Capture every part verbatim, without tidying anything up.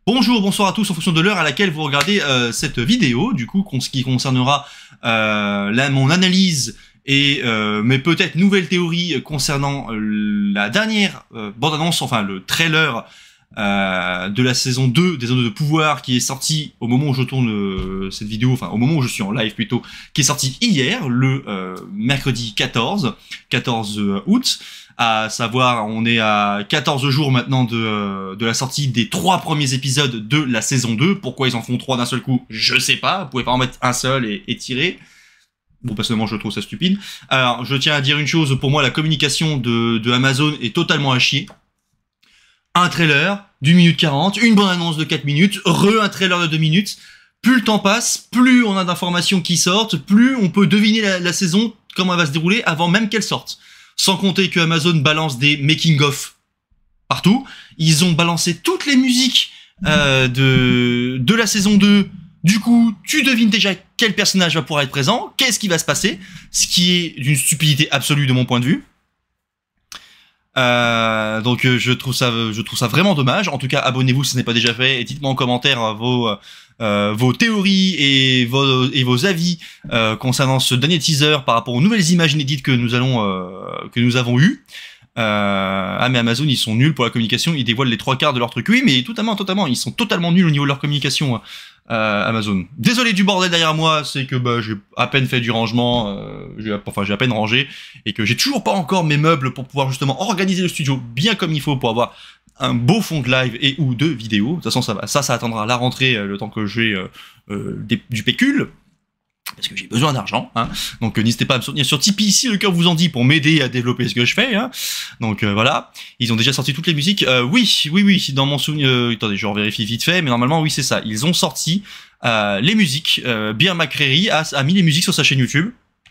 Bonjour, bonsoir à tous en fonction de l'heure à laquelle vous regardez euh, cette vidéo, du coup, ce qui concernera euh, la, mon analyse et euh, mes peut-être nouvelles théories concernant euh, la dernière euh, bande-annonce, enfin le trailer euh, de la saison deux des Zones de Pouvoir qui est sorti au moment où je tourne euh, cette vidéo, enfin au moment où je suis en live plutôt, qui est sorti hier, le euh, mercredi quatorze août. À savoir, on est à quatorze jours maintenant de, euh, de la sortie des trois premiers épisodes de la saison deux. Pourquoi ils en font trois d'un seul coup, je sais pas. Vous pouvez pas en mettre un seul et, et tirer. Bon, personnellement, je trouve ça stupide. Alors, je tiens à dire une chose. Pour moi, la communication de, de Amazon est totalement à chier. Un trailer d'une minute quarante, une bande-annonce de quatre minutes, re un trailer de deux minutes. Plus le temps passe, plus on a d'informations qui sortent, plus on peut deviner la, la saison, comment elle va se dérouler avant même qu'elle sorte. Sans compter que Amazon balance des making-of partout. Ils ont balancé toutes les musiques euh, de, de la saison deux. Du coup, tu devines déjà quel personnage va pouvoir être présent, qu'est-ce qui va se passer, ce qui est d'une stupidité absolue de mon point de vue. Euh, donc je trouve ça, je trouve ça vraiment dommage. En tout cas, abonnez-vous si ce n'est pas déjà fait et dites-moi en commentaire vos euh, vos théories et vos et vos avis euh, concernant ce dernier teaser par rapport aux nouvelles images inédites que nous allons euh, que nous avons eues. Euh, ah mais Amazon ils sont nuls pour la communication, ils dévoilent les trois quarts de leur truc. Oui mais totalement, totalement, ils sont totalement nuls au niveau de leur communication. Euh, Amazon. Désolé du bordel derrière moi, c'est que bah, j'ai à peine fait du rangement, euh, j'ai, enfin j'ai à peine rangé, et que j'ai toujours pas encore mes meubles pour pouvoir justement organiser le studio bien comme il faut pour avoir un beau fond de live et ou de vidéo. De toute façon ça va, ça ça attendra la rentrée, euh, le temps que j'ai euh, euh, des, du pécule. Parce que j'ai besoin d'argent, hein. Donc euh, n'hésitez pas à me soutenir sur Tipeee si le cœur vous en dit pour m'aider à développer ce que je fais, hein. Donc euh, voilà, ils ont déjà sorti toutes les musiques. Euh, oui, oui, oui, dans mon souvenir. Euh, attendez, je vérifie vite fait, mais normalement oui c'est ça. Ils ont sorti euh, les musiques. Euh, Bear McCreary a, a mis les musiques sur sa chaîne YouTube,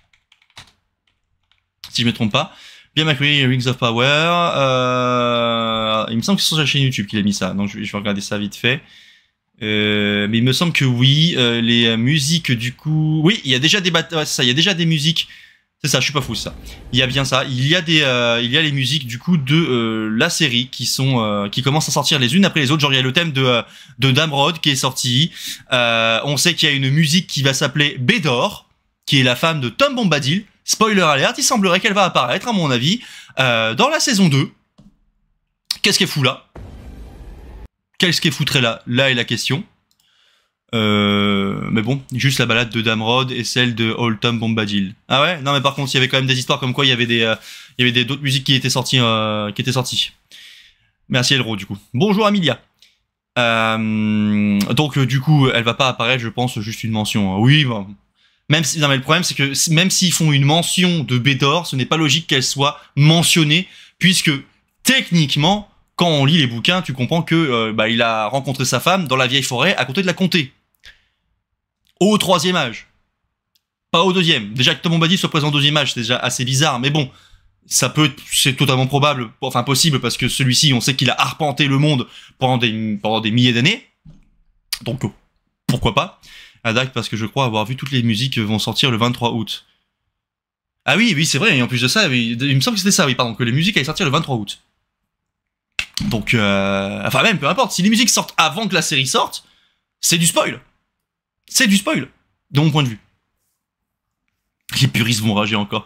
si je me trompe pas. Bear McCreary, Rings of Power. Euh, il me semble que c'est sur sa chaîne YouTube qu'il a mis ça. Donc je vais, je vais regarder ça vite fait. Euh, mais il me semble que oui, euh, les euh, musiques du coup, oui, il y a déjà des batailles, ouais, ça, il y a déjà des musiques, c'est ça, je suis pas fou, ça. Il y a bien ça, il y a des, euh, il y a les musiques du coup de euh, la série qui sont, euh, qui commencent à sortir les unes après les autres. Genre il y a le thème de euh, de Damrod qui est sorti. Euh, on sait qu'il y a une musique qui va s'appeler Bédor, qui est la femme de Tom Bombadil. Spoiler alert, il semblerait qu'elle va apparaître, à mon avis, euh, dans la saison deux. Qu'est-ce qu'elle fout là? Qu'est-ce qu'elle foutrait là? Là est la question. Euh, mais bon, juste la balade de Damrod et celle de Old Tom Bombadil. Ah ouais? Non mais par contre, il y avait quand même des histoires comme quoi il y avait des, euh, il y avait des d'autres musiques qui étaient sorties, euh, qui étaient sorties. Merci Elro du coup. Bonjour Amelia. Euh, donc euh, du coup, elle va pas apparaître, je pense, juste une mention. Oui, bon. Même si, non mais le problème c'est que même s'ils font une mention de Bédor, ce n'est pas logique qu'elle soit mentionnée, puisque techniquement, quand on lit les bouquins, tu comprends que euh, bah, il a rencontré sa femme dans la vieille forêt à côté de la comté. Au troisième âge. Pas au deuxième. Déjà que Tom Bombadil soit présent au deuxième âge, c'est déjà assez bizarre, mais bon, ça peut, c'est totalement probable, enfin possible, parce que celui-ci, on sait qu'il a arpenté le monde pendant des, pendant des milliers d'années. Donc, pourquoi pas. Adak, parce que je crois avoir vu toutes les musiques vont sortir le vingt-trois août. Ah oui, oui, c'est vrai, et en plus de ça, il me semble que c'était ça, oui, pardon, que les musiques allaient sortir le vingt-trois août. Donc, euh, enfin même, peu importe, si les musiques sortent avant que la série sorte, c'est du spoil. C'est du spoil, de mon point de vue. Les puristes vont rager encore.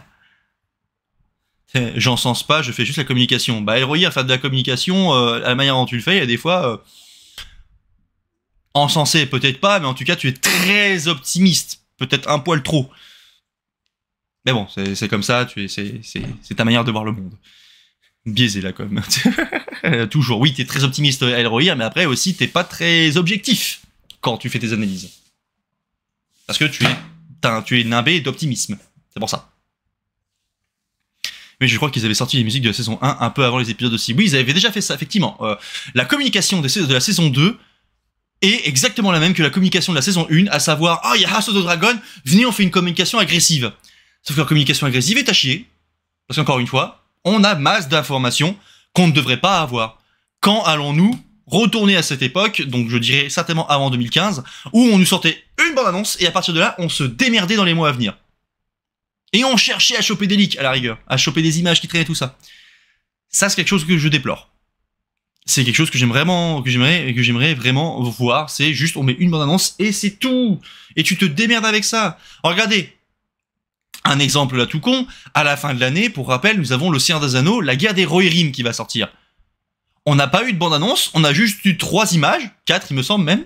J'en sens pas, je fais juste la communication. Bah, Héroïa, faire de la communication, euh, à la manière dont tu le fais, il y a des fois... Euh, encensé, peut-être pas, mais en tout cas, tu es très optimiste. Peut-être un poil trop. Mais bon, c'est comme ça, c'est ta manière de voir le monde. Biaisé là quand même. Toujours, oui, t'es très optimiste à Elrohir, mais après aussi t'es pas très objectif quand tu fais tes analyses. Parce que tu es, tu es nimbé d'optimisme. C'est pour ça. Mais je crois qu'ils avaient sorti les musiques de la saison un un peu avant les épisodes aussi. Oui, ils avaient déjà fait ça, effectivement. Euh, la communication de, de la saison deux est exactement la même que la communication de la saison un, à savoir, ah, oh, il y a House of the Dragon, venez, on fait une communication agressive. Sauf que la communication agressive est à chier. Parce qu'encore une fois, on a masse d'informations qu'on ne devrait pas avoir. Quand allons-nous retourner à cette époque, donc je dirais certainement avant deux mille quinze, où on nous sortait une bande-annonce et à partir de là, on se démerdait dans les mois à venir. Et on cherchait à choper des leaks, à la rigueur, à choper des images qui traînaient, tout ça. Ça, c'est quelque chose que je déplore. c'est quelque chose que j'aime vraiment, que j'aimerais, que j'aimerais vraiment voir. C'est juste, on met une bande-annonce et c'est tout. Et tu te démerdes avec ça. Regardez. Un exemple là tout con. À la fin de l'année, pour rappel, nous avons le Seigneur des Anneaux, la guerre des Rohirrim qui va sortir. On n'a pas eu de bande-annonce. On a juste eu trois images. Quatre, il me semble même.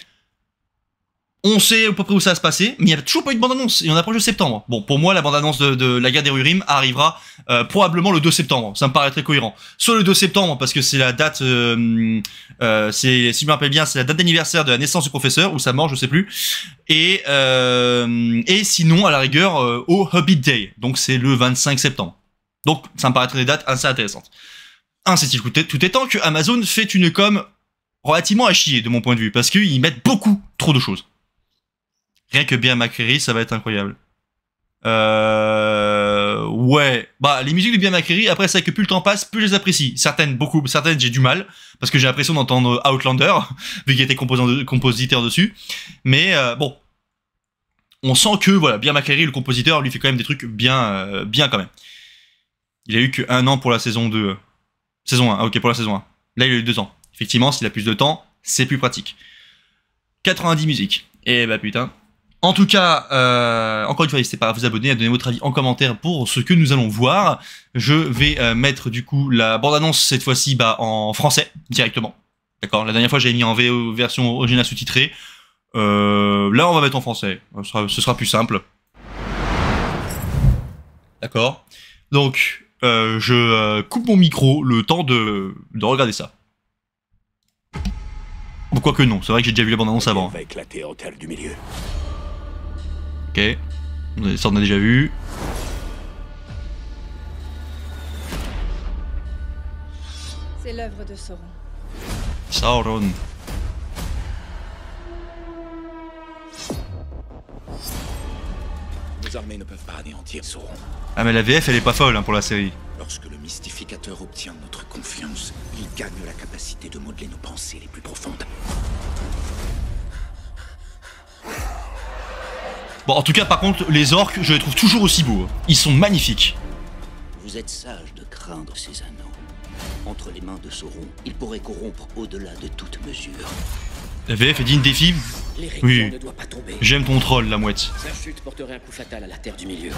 On sait à peu près où ça va se passer, mais il n'y a toujours pas eu de bande-annonce, et on approche de septembre. Bon, pour moi, la bande-annonce de, de la guerre des Rohirrim arrivera euh, probablement le deux septembre, ça me paraît très cohérent. Soit le deux septembre, parce que c'est la date, euh, euh, c'est, si je me rappelle bien, c'est la date d'anniversaire de la naissance du professeur, ou sa mort, je sais plus, et, euh, et sinon, à la rigueur, euh, au Hobbit Day, donc c'est le vingt-cinq septembre. Donc, ça me paraît être des dates assez intéressantes. Un, c'est-il tout étant que Amazon fait une com relativement à chier, de mon point de vue, parce qu'ils mettent beaucoup trop de choses. Rien que bien McCreary, ça va être incroyable. Euh... Ouais. Bah, les musiques de bien McCreary, après, c'est vrai que plus le temps passe, plus je les apprécie. Certaines, beaucoup, certaines, j'ai du mal, parce que j'ai l'impression d'entendre Outlander, vu qu'il était de, compositeur dessus. Mais, euh, bon. On sent que, voilà, bien McCreary, le compositeur, lui fait quand même des trucs bien, euh, bien quand même. Il a eu qu'un an pour la saison deux. Saison un, ah, ok, pour la saison un. Là, il a eu deux ans. Effectivement, s'il a plus de temps, c'est plus pratique. quatre-vingt-dix musiques. Et bah, putain. En tout cas, euh, encore une fois, n'hésitez pas à vous abonner, à donner votre avis en commentaire pour ce que nous allons voir. Je vais euh, mettre du coup la bande-annonce cette fois-ci bah, en français directement. D'accord. La dernière fois, j'avais mis en V O, version originale sous-titrée. Euh, là, on va mettre en français. Ce sera, ce sera plus simple. D'accord. Donc, euh, je euh, coupe mon micro le temps de, de regarder ça. Pourquoi que non. C'est vrai que j'ai déjà vu la bande-annonce avant. Va éclater en terre du milieu. Ok, ça on a déjà vu. C'est l'œuvre de Sauron. Sauron. Nos armées ne peuvent pas anéantir Sauron. Ah mais la V F elle est pas folle hein, pour la série. Lorsque le mystificateur obtient notre confiance, il gagne la capacité de modeler nos pensées les plus profondes. Bon, en tout cas, par contre, les orques, je les trouve toujours aussi beaux. Ils sont magnifiques. Vous êtes sage de craindre ces anneaux. Entre les mains de Sauron, il pourrait corrompre au-delà de toute mesure. La V F est digne des films. Oui, ne doit pas tomber. J'aime ton troll, la mouette. Sa chute porterait un coup fatal à la Terre du Milieu.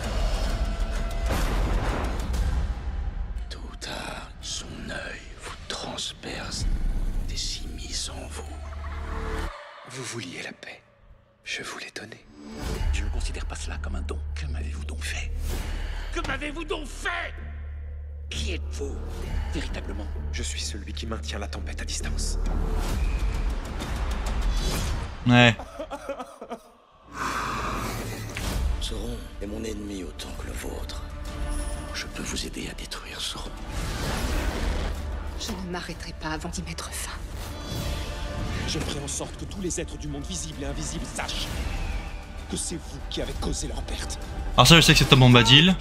Tôt ou tard, son œil vous transperce et s'immisce en vous. Vous vouliez la paix. Je vous l'ai donnée. Je ne considère pas cela comme un don. Que m'avez-vous donc fait? Que m'avez-vous donc fait? Qui êtes-vous, véritablement? Je suis celui qui maintient la tempête à distance. Ouais. Sauron est mon ennemi autant que le vôtre. Je peux vous aider à détruire Sauron. Je ne m'arrêterai pas avant d'y mettre fin. Je ferai en sorte que tous les êtres du monde visible et invisible sachent que c'est vous qui avez causé leur perte. Alors ça, je sais que c'est Tom Bombadil.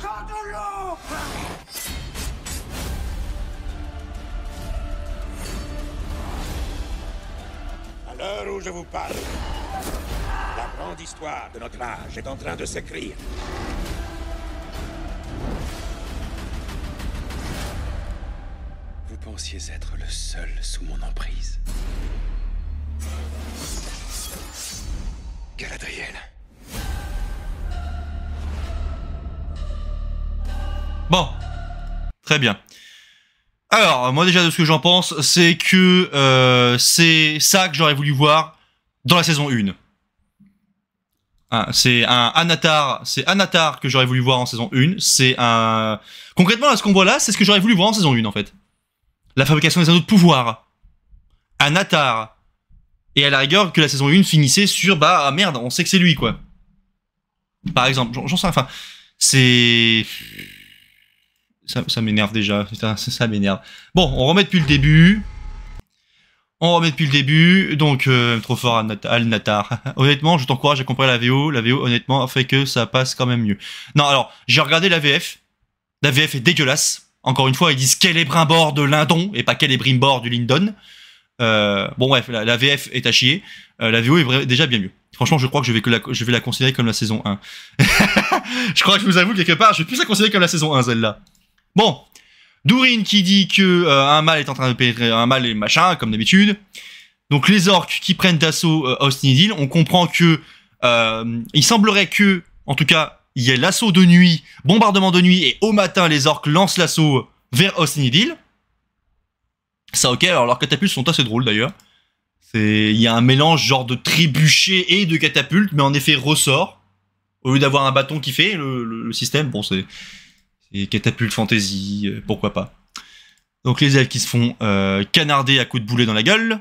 À l'heure où je vous parle, la grande histoire de notre âge est en train de s'écrire. Vous pensiez être le seul sous mon emprise. Galadriel. Bon. Très bien. Alors, moi déjà de ce que j'en pense, c'est que euh, c'est ça que j'aurais voulu voir dans la saison un. Hein, c'est un Anatar, c'est Anatar que j'aurais voulu voir en saison un. C'est un... Concrètement, là, ce qu'on voit là, c'est ce que j'aurais voulu voir en saison un, en fait. La fabrication des anneaux de pouvoir. Anatar. Et à la rigueur, que la saison un finissait sur, bah, ah, merde, on sait que c'est lui, quoi. Par exemple, j'en sais, enfin, c'est... Ça, ça m'énerve déjà, ça, ça m'énerve. Bon, on remet depuis le début. On remet depuis le début, donc euh, trop fort Al-Natar. Honnêtement, je t'encourage à comparer la V O. La V O, honnêtement, fait que ça passe quand même mieux. Non, alors, j'ai regardé la V F. La V F est dégueulasse. Encore une fois, ils disent quel est Brimbor de Lindon et pas quel est Brimbor du Lindon. Euh, bon bref, la, la V F est à chier. Euh, la V O est vrai, déjà bien mieux. Franchement, je crois que je vais, que la, je vais la considérer comme la saison un. Je crois que je vous avoue quelque part, je vais plus la considérer comme la saison un, celle-là. Bon, Durin qui dit que euh, un mal est en train de pénétrer un mal et machin, comme d'habitude. Donc les orques qui prennent d'assaut euh, Ostinidil, on comprend que euh, il semblerait que, en tout cas, il y ait l'assaut de nuit, bombardement de nuit, et au matin les orques lancent l'assaut vers Ostinidil. Ça ok, alors leurs catapultes sont assez drôles d'ailleurs. Il y a un mélange genre de trébuchet et de catapulte, mais en effet ressort. Au lieu d'avoir un bâton qui fait le, le, le système, bon c'est catapulte fantasy, euh, pourquoi pas. Donc les elfes qui se font euh, canarder à coups de boulet dans la gueule.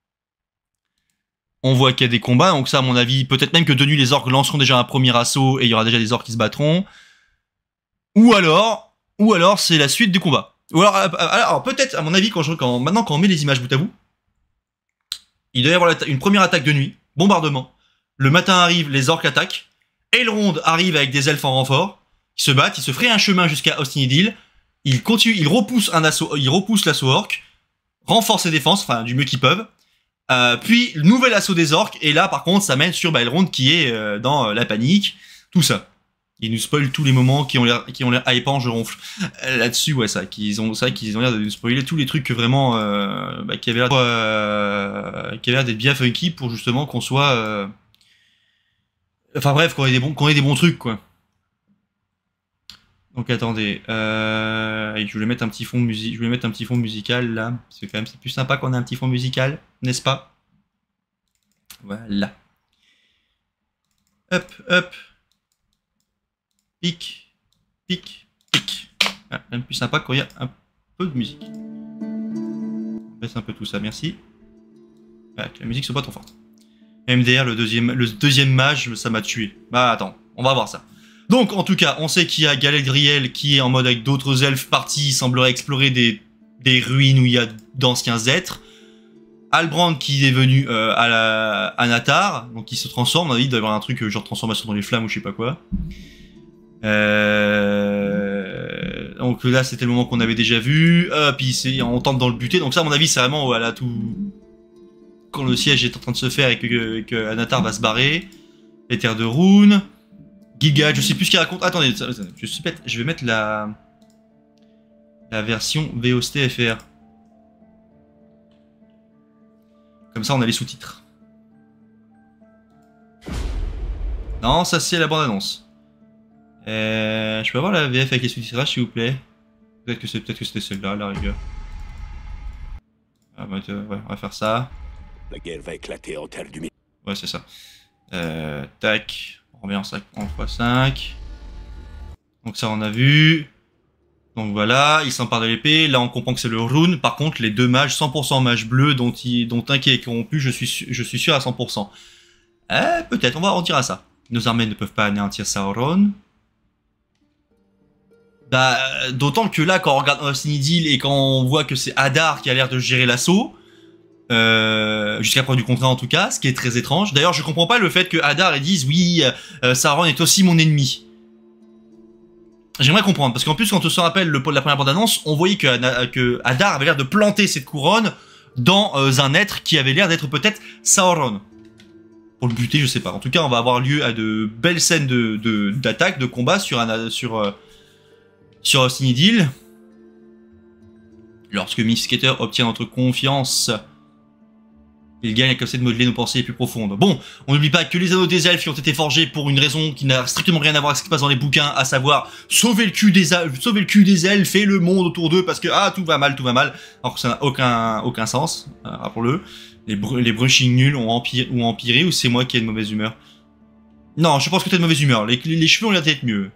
On voit qu'il y a des combats, donc ça à mon avis, peut-être même que de nuit les orques lanceront déjà un premier assaut et il y aura déjà des orques qui se battront. Ou alors, ou alors c'est la suite du combat. Ou alors, alors, alors peut-être à mon avis, quand je, quand, maintenant quand on met les images bout à bout, il doit y avoir une première attaque de nuit, bombardement. Le matin arrive, les orques attaquent. Elrond arrive avec des elfes en renfort. Ils se battent, ils se fraient un chemin jusqu'à Ostinidil. Ils continuent, ils repoussent un assaut, ils repoussent l'assaut orc, renforcent les défenses, enfin du mieux qu'ils peuvent. Euh, puis nouvel assaut des orques et là par contre ça mène sur bah, Elrond qui est euh, dans euh, la panique, tout ça. Ils nous spoilent tous les moments qui ont l'air qui ont l'air hypants, je ronfle. Euh, Là-dessus ouais ça, qu'ils ont ça qu'ils ont l'air de nous spoiler tous les trucs que vraiment euh, bah, qui avaient l'air euh, qui avaient l'air d'être bien funky pour justement qu'on soit euh... enfin bref qu'on ait des bons qu'on ait des bons trucs quoi. Donc attendez, euh, je voulais mettre un petit fond musique, je voulais mettre un petit fond musical là, parce que quand même c'est plus sympa qu'on ait un petit fond musical, n'est-ce pas? Voilà. Hop, hop. Pic, pic, pic. Ah, même plus sympa quand il y a un peu de musique. On baisse un peu tout ça, merci. Ah, que la musique soit pas trop forte. M D R, le deuxième, le deuxième mage, ça m'a tué. Bah attends, on va voir ça. Donc, en tout cas, on sait qu'il y a Galadriel qui est en mode avec d'autres elfes partis, il semblerait explorer des, des ruines où il y a d'anciens êtres. Halbrand qui est venu euh, à la à Nathar, donc il se transforme, on a dit d'avoir un truc genre transformation dans les flammes ou je sais pas quoi. Euh... Donc là, c'était le moment qu'on avait déjà vu. Euh, puis on tente dans le buter, donc ça, à mon avis, c'est vraiment voilà, tout... Quand le siège est en train de se faire et que, que Anatar va se barrer. Les terres de Rune. Gilgalad, je sais plus ce qu'il raconte. Attendez, je, sais, je vais mettre la la version V O S T F R. Comme ça, on a les sous-titres. Non, ça c'est la bande-annonce. Euh, je peux avoir la V F avec les sous-titrages, s'il vous plaît. Peut-être que c'est peut-être que c'était celle-là, à la rigueur. Ah, bah, ouais, on va faire ça. La guerre va éclater en terre du milieu. Ouais, c'est ça. Euh, tac. On revient en fois cinq. Donc ça on a vu. Donc voilà, il s'empare de l'épée. Là on comprend que c'est le rune. Par contre les deux mages, cent pour cent mages bleus, dont, il, dont un qui est corrompu, je suis, je suis sûr à cent pour cent. Euh, peut-être, on va en dire à ça. Nos armées ne peuvent pas anéantir Sauron. Bah, d'autant que là, quand on regarde Ostinidil et quand on voit que c'est Hadar qui a l'air de gérer l'assaut, Euh, jusqu'à preuve du contraire en tout cas, ce qui est très étrange. D'ailleurs, je comprends pas le fait que Hadar dise oui, euh, Sauron est aussi mon ennemi. J'aimerais comprendre, parce qu'en plus, quand on se rappelle le, la première bande-annonce, on voyait que, que Hadar avait l'air de planter cette couronne dans euh, un être qui avait l'air d'être peut-être Sauron. Pour le buter, je sais pas. En tout cas, on va avoir lieu à de belles scènes de d'attaque, de, de combat sur un sur euh, sur Ostinidil. Lorsque Mistketer obtient notre confiance, il gagne la capacité de modeler nos pensées les plus profondes. Bon, on n'oublie pas que les anneaux des elfes qui ont été forgés pour une raison qui n'a strictement rien à voir avec ce qui se passe dans les bouquins, à savoir sauver le cul des elfes, sauver le cul des elfes et le monde autour d'eux parce que ah tout va mal, tout va mal, alors que ça n'a aucun aucun sens. Euh, rappelons-le, les br les brushings nuls ont empiré, ont empiré ou c'est moi qui ai de mauvaise humeur? Non, je pense que t'es de mauvaise humeur. Les, les, les cheveux ont l'air d'être mieux.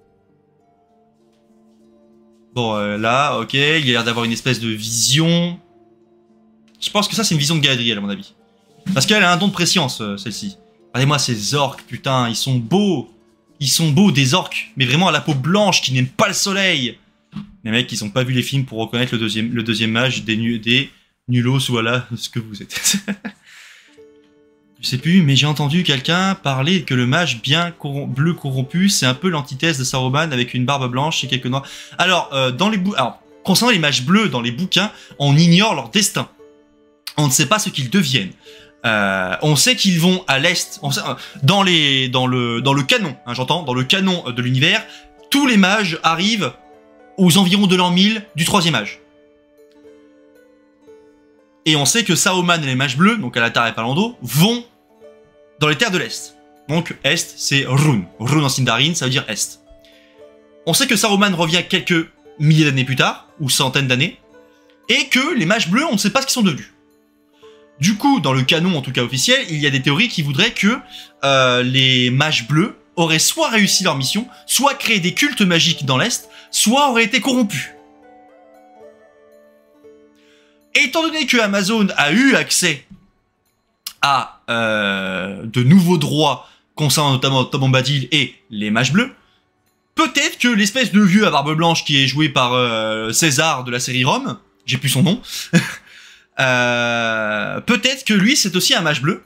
Bon, euh, là, ok, il y a l'air d'avoir une espèce de vision. Je pense que ça, c'est une vision de Galadriel, à mon avis. Parce qu'elle a un don de préscience, euh, celle-ci. Regardez-moi ces orques, putain, ils sont beaux. Ils sont beaux, des orques, mais vraiment à la peau blanche, qui n'aiment pas le soleil. Les mecs, ils n'ont pas vu les films pour reconnaître le deuxième, le deuxième mage des, nu des nulos, voilà ce que vous êtes. Je sais plus, mais j'ai entendu quelqu'un parler que le mage bien corrom bleu corrompu, c'est un peu l'antithèse de Saruman avec une barbe blanche et quelques noirs. Alors, euh, dans les bou alors, concernant les mages bleus dans les bouquins, on ignore leur destin. On ne sait pas ce qu'ils deviennent. Euh, on sait qu'ils vont à l'est. Dans les, dans le, dans le canon, hein, j'entends, dans le canon de l'univers, tous les mages arrivent aux environs de l'an mille du troisième âge. Et on sait que Saruman et les Mages Bleus, donc Alatar et Palando, vont dans les terres de l'Est. Donc Est, c'est Rune. Rune en Sindarin, ça veut dire Est. On sait que Saruman revient quelques milliers d'années plus tard, ou centaines d'années, et que les Mages Bleus, on ne sait pas ce qu'ils sont devenus. Du coup, dans le canon, en tout cas officiel, il y a des théories qui voudraient que euh, les Mages Bleus auraient soit réussi leur mission, soit créé des cultes magiques dans l'Est, soit auraient été corrompus. Étant donné que Amazon a eu accès à euh, de nouveaux droits concernant notamment Tom Bombadil et les Mages Bleus, peut-être que l'espèce de vieux à barbe blanche qui est joué par euh, César de la série Rome, j'ai plus son nom, euh, peut-être que lui c'est aussi un Mage Bleu,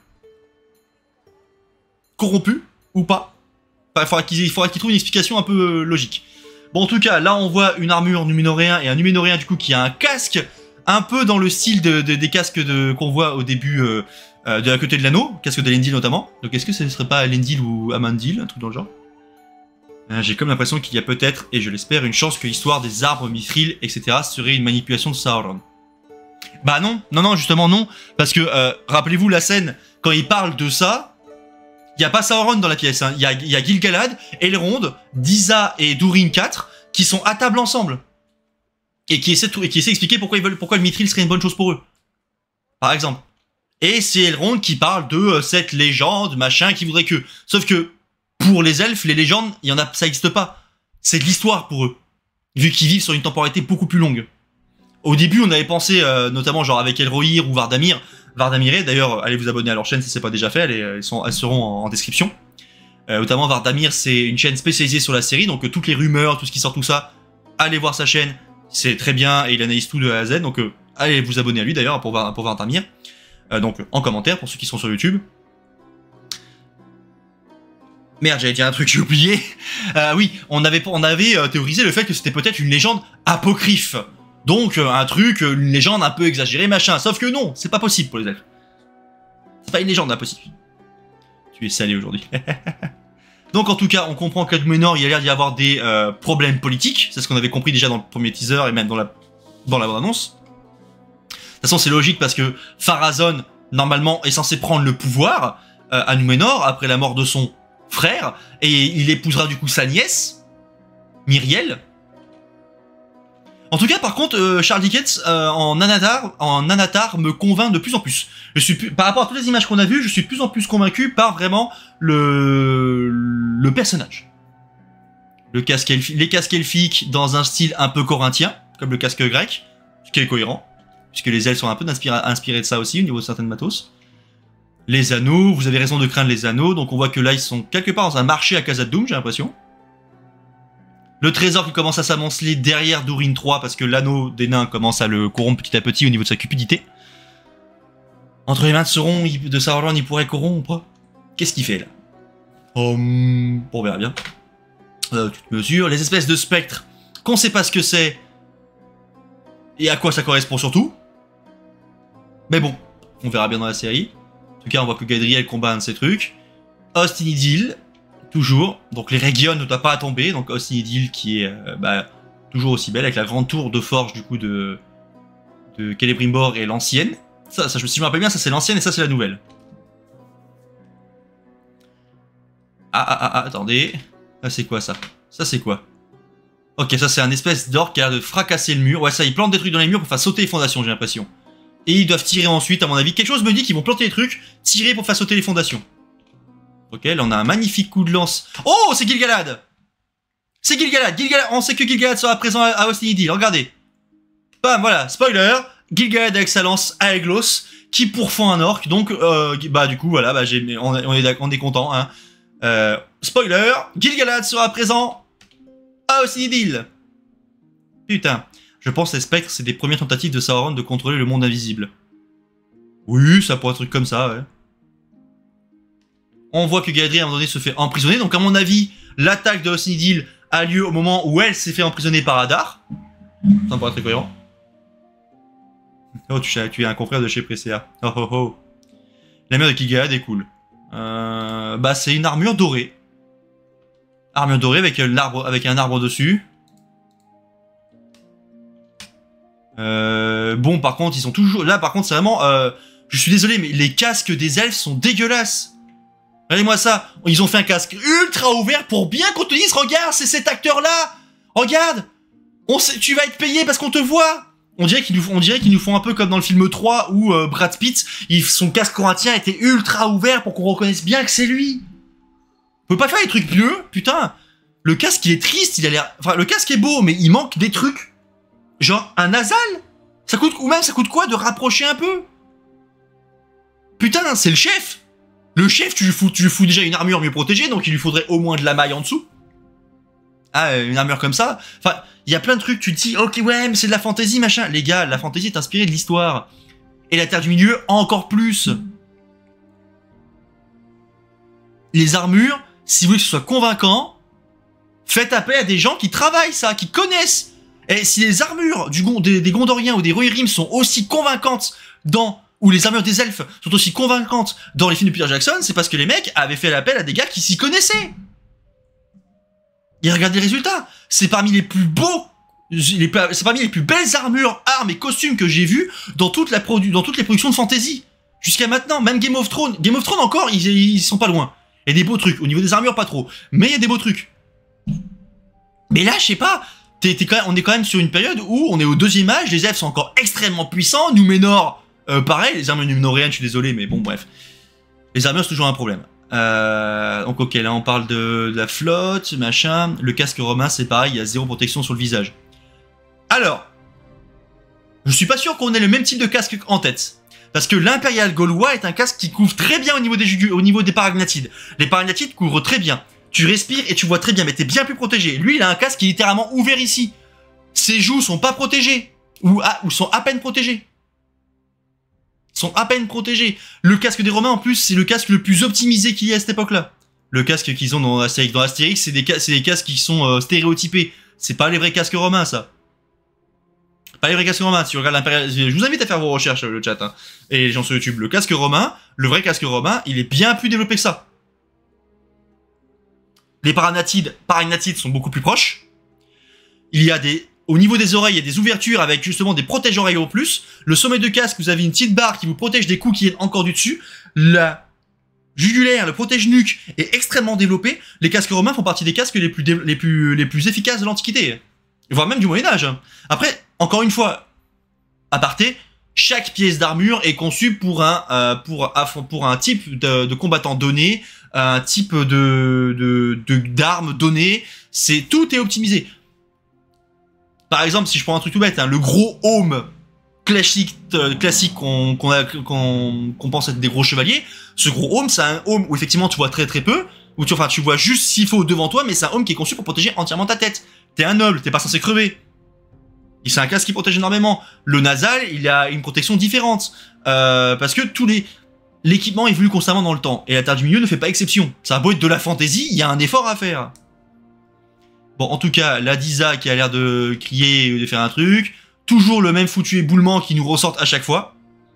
corrompu ou pas. Enfin, il faudra qu'il faudra qu'il trouve une explication un peu logique. Bon, en tout cas, là on voit une armure numénoréen et un numénoréen du coup qui a un casque un peu dans le style de, de, des casques de, qu'on voit au début euh, euh, de la côté de l'anneau, casque d'Elendil notamment. Donc est-ce que ce serait pas Elendil ou Amandil, un truc dans le genre? euh, J'ai comme l'impression qu'il y a peut-être, et je l'espère, une chance que l'histoire des arbres mithril, et cetera serait une manipulation de Sauron. Bah non, non, non, justement non, parce que euh, rappelez-vous la scène, quand il parle de ça, il n'y a pas Sauron dans la pièce, il hein. y, a, y a Gil-galad, Elrond, Disa et Durin quatre qui sont à table ensemble. Et qui essaie d'expliquer pourquoi ils veulent, pourquoi le mithril serait une bonne chose pour eux. Par exemple. Et c'est Elrond qui parle de euh, cette légende, machin, qui voudrait que... Sauf que, pour les elfes, les légendes, il y en a, ça n'existe pas. C'est de l'histoire pour eux. Vu qu'ils vivent sur une temporalité beaucoup plus longue. Au début, on avait pensé, euh, notamment genre avec Elrohir ou Vardamir. Vardamir, d'ailleurs, allez vous abonner à leur chaîne si c'est pas déjà fait, elles, elles, sont, elles seront en, en description. Euh, notamment Vardamir, c'est une chaîne spécialisée sur la série, donc euh, toutes les rumeurs, tout ce qui sort, tout ça, allez voir sa chaîne. C'est très bien et il analyse tout de A à Z, donc euh, allez vous abonner à lui d'ailleurs pour voir pour Vardamir. Euh, donc en commentaire pour ceux qui sont sur YouTube. Merde, j'allais dire un truc, j'ai oublié. Euh, oui, on avait on avait euh, théorisé le fait que c'était peut-être une légende apocryphe. Donc euh, un truc, une légende un peu exagérée, machin. Sauf que non, c'est pas possible pour les elfes. C'est pas une légende impossible. Tu es salé aujourd'hui. Donc en tout cas, on comprend qu'à Numénor, il y a l'air d'y avoir des euh, problèmes politiques. C'est ce qu'on avait compris déjà dans le premier teaser et même dans la dans la bande-annonce. De toute façon, c'est logique parce que Pharazôn, normalement, est censé prendre le pouvoir euh, à Numénor après la mort de son frère. Et il épousera du coup sa nièce, Myriel. En tout cas, par contre, euh, Charles Dickens euh, en Anatar, en Anatar me convainc de plus en plus. Je suis plus, par rapport à toutes les images qu'on a vues, je suis de plus en plus convaincu par vraiment le le personnage. Le casque elfi, les casques elfiques dans un style un peu corinthien, comme le casque grec, ce qui est cohérent, puisque les elfes sont un peu inspirés, inspirés de ça aussi au niveau de certaines matos. Les anneaux, vous avez raison de craindre les anneaux, donc on voit que là ils sont quelque part dans un marché à Khazad-dûm, j'ai l'impression. Le trésor qui commence à s'amonceler derrière Durin trois parce que l'anneau des nains commence à le corrompre petit à petit au niveau de sa cupidité. Entre les mains de Sauron, de Sauron, il pourrait corrompre. Qu'est-ce qu'il fait là? Hum, on verra bien. Euh, toute mesure, les espèces de spectres qu'on sait pas ce que c'est et à quoi ça correspond surtout. Mais bon, on verra bien dans la série. En tout cas, on voit que Gadriel combat un de ces trucs. Ostinidil. Toujours, donc les régions ne doivent pas tomber, donc Ostinidil qui est euh, bah, toujours aussi belle avec la grande tour de forge du coup de, de Celebrimbor et l'ancienne. Ça, ça, si je me rappelle bien, ça c'est l'ancienne et ça c'est la nouvelle. Ah ah ah, ah attendez, ça c'est quoi ça? Ça c'est quoi? Ok, ça c'est un espèce d'orque qui a l'air de fracasser le mur. Ouais, ça, ils plantent des trucs dans les murs pour faire sauter les fondations, j'ai l'impression. Et ils doivent tirer ensuite, à mon avis. Quelque chose me dit qu'ils vont planter des trucs, tirer pour faire sauter les fondations. Ok, là on a un magnifique coup de lance. Oh, c'est Gil-galad! C'est Gil-galad! Gil-galad, on sait que Gil-galad sera présent à Ostinidil, regardez. Bam, voilà, spoiler, Gil-galad avec sa lance Aeglos, qui pourfend un orc, donc, euh, bah du coup, voilà, bah, j'ai, on, on est, on est content, hein. Euh, spoiler, Gil-galad sera présent à Ostinidil. Putain, je pense que les spectres, c'est des premières tentatives de Sauron de contrôler le monde invisible. Oui, ça pourrait être un truc comme ça, ouais. On voit que Galadriel, à un moment donné, se fait emprisonner. Donc, à mon avis, l'attaque de Ostinidil a lieu au moment où elle s'est fait emprisonner par Adar. Ça me paraît très cohérent. Oh, tu, tu es un confrère de chez Presea. Oh oh oh. La mère de Gil-galad est cool. Euh, bah, c'est une armure dorée. Armure dorée avec, l'arbre, avec un arbre dessus. Euh, bon, par contre, ils sont toujours... Là, par contre, c'est vraiment... Euh, je suis désolé, mais les casques des elfes sont dégueulasses. Regardez-moi ça. Ils ont fait un casque ultra ouvert pour bien qu'on te dise, regarde, c'est cet acteur-là. Regarde. On sait, tu vas être payé parce qu'on te voit. On dirait qu'ils nous, on dirait qu'ils nous font un peu comme dans le film trois où euh, Brad Pitt, il, son casque corinthien était ultra ouvert pour qu'on reconnaisse bien que c'est lui. On peut pas faire des trucs bleus, putain. Le casque, il est triste, il a l'air... Enfin, le casque est beau, mais il manque des trucs. Genre, un nasal. Ça coûte... Ou même, ça coûte quoi de rapprocher un peu? Putain, c'est le chef. Le chef, tu lui fous, tu lui fous déjà une armure mieux protégée, donc il lui faudrait au moins de la maille en dessous. Ah, une armure comme ça. Enfin, il y a plein de trucs, tu te dis, ok, ouais, mais c'est de la fantaisie, machin. Les gars, la fantaisie est inspirée de l'histoire. Et la Terre du Milieu, encore plus. Les armures, si vous voulez que ce soit convaincant, faites appel à des gens qui travaillent ça, qui connaissent. Et si les armures du, des, des Gondoriens ou des Rohirrim sont aussi convaincantes dans... ou les armures des elfes sont aussi convaincantes dans les films de Peter Jackson, c'est parce que les mecs avaient fait l'appel à des gars qui s'y connaissaient. Et regardez les résultats. C'est parmi les plus beaux, c'est parmi les plus belles armures, armes et costumes que j'ai vus dans, toute la produ dans toutes les productions de fantasy. Jusqu'à maintenant, même Game of Thrones. Game of Thrones encore, ils, ils sont pas loin. Il y a des beaux trucs. Au niveau des armures, pas trop. Mais il y a des beaux trucs. Mais là, je sais pas... T'es, t'es quand même, on est quand même sur une période où on est au deuxième âge, les elfes sont encore extrêmement puissants, Númenor, euh, pareil, les armures numénoréennes, je suis désolé, mais bon, bref. Les armures, c'est toujours un problème. Euh, donc ok, là on parle de, de la flotte, machin, le casque romain, c'est pareil, il y a zéro protection sur le visage. Alors, je suis pas sûr qu'on ait le même type de casque en tête. Parce que l'impérial gaulois est un casque qui couvre très bien au niveau des, au niveau des paragnathides. Les paragnathides couvrent très bien. Tu respires et tu vois très bien, mais t'es bien plus protégé. Lui, il a un casque qui est littéralement ouvert ici. Ses joues sont pas protégées. Ou, à, ou sont à peine protégées. Sont à peine protégées. Le casque des Romains, en plus, c'est le casque le plus optimisé qu'il y a à cette époque-là. Le casque qu'ils ont dans Astérix. Dans Astérix, c'est des, des casques qui sont euh, stéréotypés. C'est pas les vrais casques romains, ça. Pas les vrais casques romains. Si tu regardes l'impérial... Je vous invite à faire vos recherches, le chat. Hein. Et les gens sur YouTube. Le casque romain, le vrai casque romain, il est bien plus développé que ça. Les paragnathides, paragnathides sont beaucoup plus proches. Il y a des... Au niveau des oreilles, il y a des ouvertures avec justement des protège-oreilles en plus. Le sommet de casque, vous avez une petite barre qui vous protège des coups qui viennent encore du dessus. La jugulaire, le protège-nuque est extrêmement développé. Les casques romains font partie des casques les plus, les plus, les plus efficaces de l'Antiquité. Voire même du Moyen-Âge. Après, encore une fois, aparté, chaque pièce d'armure est conçue pour un, euh, pour, pour un type de, de combattant donné, un type de, de, de, d'armes données. C'est, tout est optimisé. Par exemple, si je prends un truc tout bête, hein, le gros home classique, euh, classique qu'on qu'on qu'on qu'on pense être des gros chevaliers, ce gros home, c'est un home où effectivement tu vois très très peu, où tu, enfin, tu vois juste s'il faut devant toi, mais c'est un home qui est conçu pour protéger entièrement ta tête. T'es un noble, t'es pas censé crever. Et c'est un casque qui protège énormément. Le nasal, il a une protection différente. Euh, parce que tous les... L'équipement évolue constamment dans le temps. Et la Terre du Milieu ne fait pas exception. Ça a beau être de la fantaisie, il y a un effort à faire. Bon, en tout cas, la Disa qui a l'air de crier ou de faire un truc. Toujours le même foutu éboulement qui nous ressortent à chaque fois.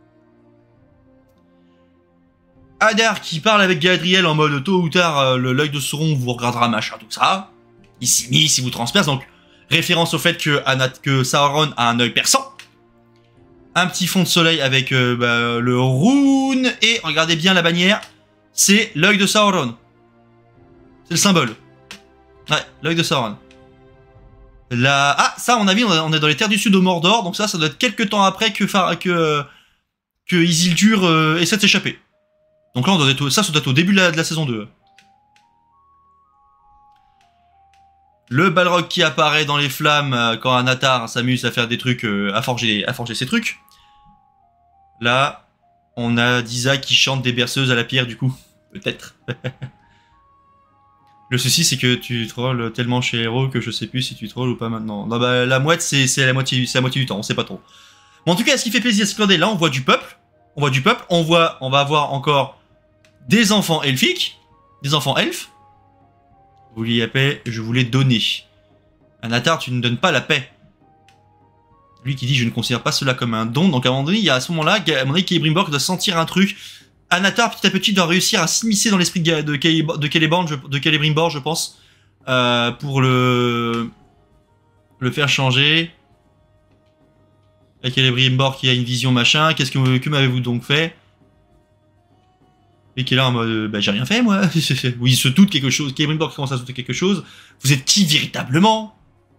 Hadar qui parle avec Galadriel en mode tôt ou tard, l'œil de Sauron vous regardera, machin, tout ça. Ici, ici vous transperce, donc référence au fait que, Anat, que Sauron a un œil perçant. Un petit fond de soleil avec euh, bah, le rune, et regardez bien la bannière, c'est l'œil de Sauron. C'est le symbole. Ouais, l'œil de Sauron. La... Ah, ça, à mon avis, on est dans les terres du sud au Mordor, donc ça, ça doit être quelques temps après que, que, que Isildur euh, essaie de s'échapper. Donc là, on doit être, ça, ça doit être au début de la, de la saison deux. Le Balrog qui apparaît dans les flammes euh, quand Anatar s'amuse à faire des trucs, euh, à, forger, à forger ses trucs. Là, on a Disa qui chante des berceuses à la pierre, du coup. Peut-être. Le souci, c'est que tu trolls tellement chez Hero que je sais plus si tu trolls ou pas maintenant. Non, bah, la mouette, c'est la moitié, la moitié du temps, on sait pas trop. Bon, en tout cas, ce qui fait plaisir, c'est que là, on voit du peuple. On voit du peuple. On voit, on va avoir encore des enfants elfiques. Des enfants elfes. Vous vouliez la paix, je voulais donner. Anatar, tu ne donnes pas la paix. Lui qui dit, je ne considère pas cela comme un don. Donc à un moment donné, il y a à ce moment-là, à un moment donné, Celebrimbor doit sentir un truc. Anatar, petit à petit, doit réussir à s'immiscer dans l'esprit de, de, de Celebrimbor, je, de Celebrimbor, je pense. Euh, pour le... le faire changer. Avec Celebrimbor qui a une vision machin, qu'est-ce que, que m'avez-vous donc fait? Et qui est là en mode, bah j'ai rien fait moi. Oui, il se doute quelque chose, Celebrimbor commence à se douter quelque chose. Vous êtes qui véritablement?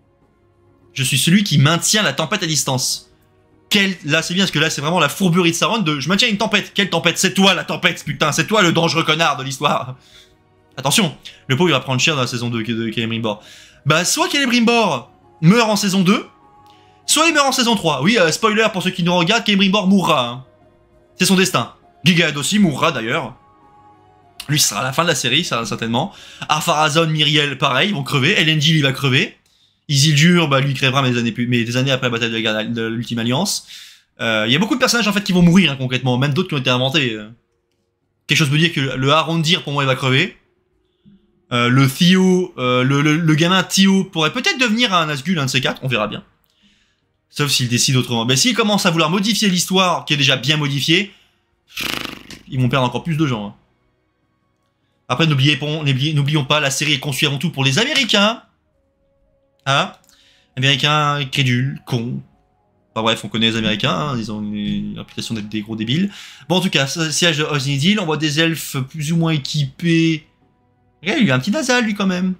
Je suis celui qui maintient la tempête à distance. Quelle... Là c'est bien parce que là c'est vraiment la fourberie de Sauron de je maintiens une tempête. Quelle tempête? C'est toi la tempête, putain, c'est toi le dangereux connard de l'histoire. Attention, le pauvre il va prendre cher dans la saison deux de Celebrimbor. Bah soit Celebrimbor meurt en saison deux, soit il meurt en saison trois. Oui, euh, spoiler pour ceux qui nous regardent, Celebrimbor mourra. Hein. C'est son destin. Gigaad aussi mourra d'ailleurs. Lui ce sera à la fin de la série, ça certainement. Ar-Pharazôn, Myriel, pareil, ils vont crever. Elendil il va crever. Isildur, bah lui crèvera mais des années, plus, mais des années après la bataille de, la, de l'Ultime Alliance. Il euh, y a beaucoup de personnages en fait qui vont mourir hein, concrètement, même d'autres qui ont été inventés. Quelque chose me dit que le Arondir pour moi il va crever. Euh, le Theo, euh, le, le, le gamin Theo pourrait peut-être devenir un Nazgûl, un de ces quatre, on verra bien. Sauf s'il décide autrement. Mais s'il commence à vouloir modifier l'histoire, qui est déjà bien modifiée, ils vont perdre encore plus de gens. Hein. Après, n'oublions pas, la série est conçue avant tout pour les Américains. Hein? Américains crédules, cons. Enfin bref, on connaît les Américains, hein, ils ont une réputation d'être des gros débiles. Bon, en tout cas, siège de Osnidil, on voit des elfes plus ou moins équipés. Regarde, il a un petit nasal, lui, quand même.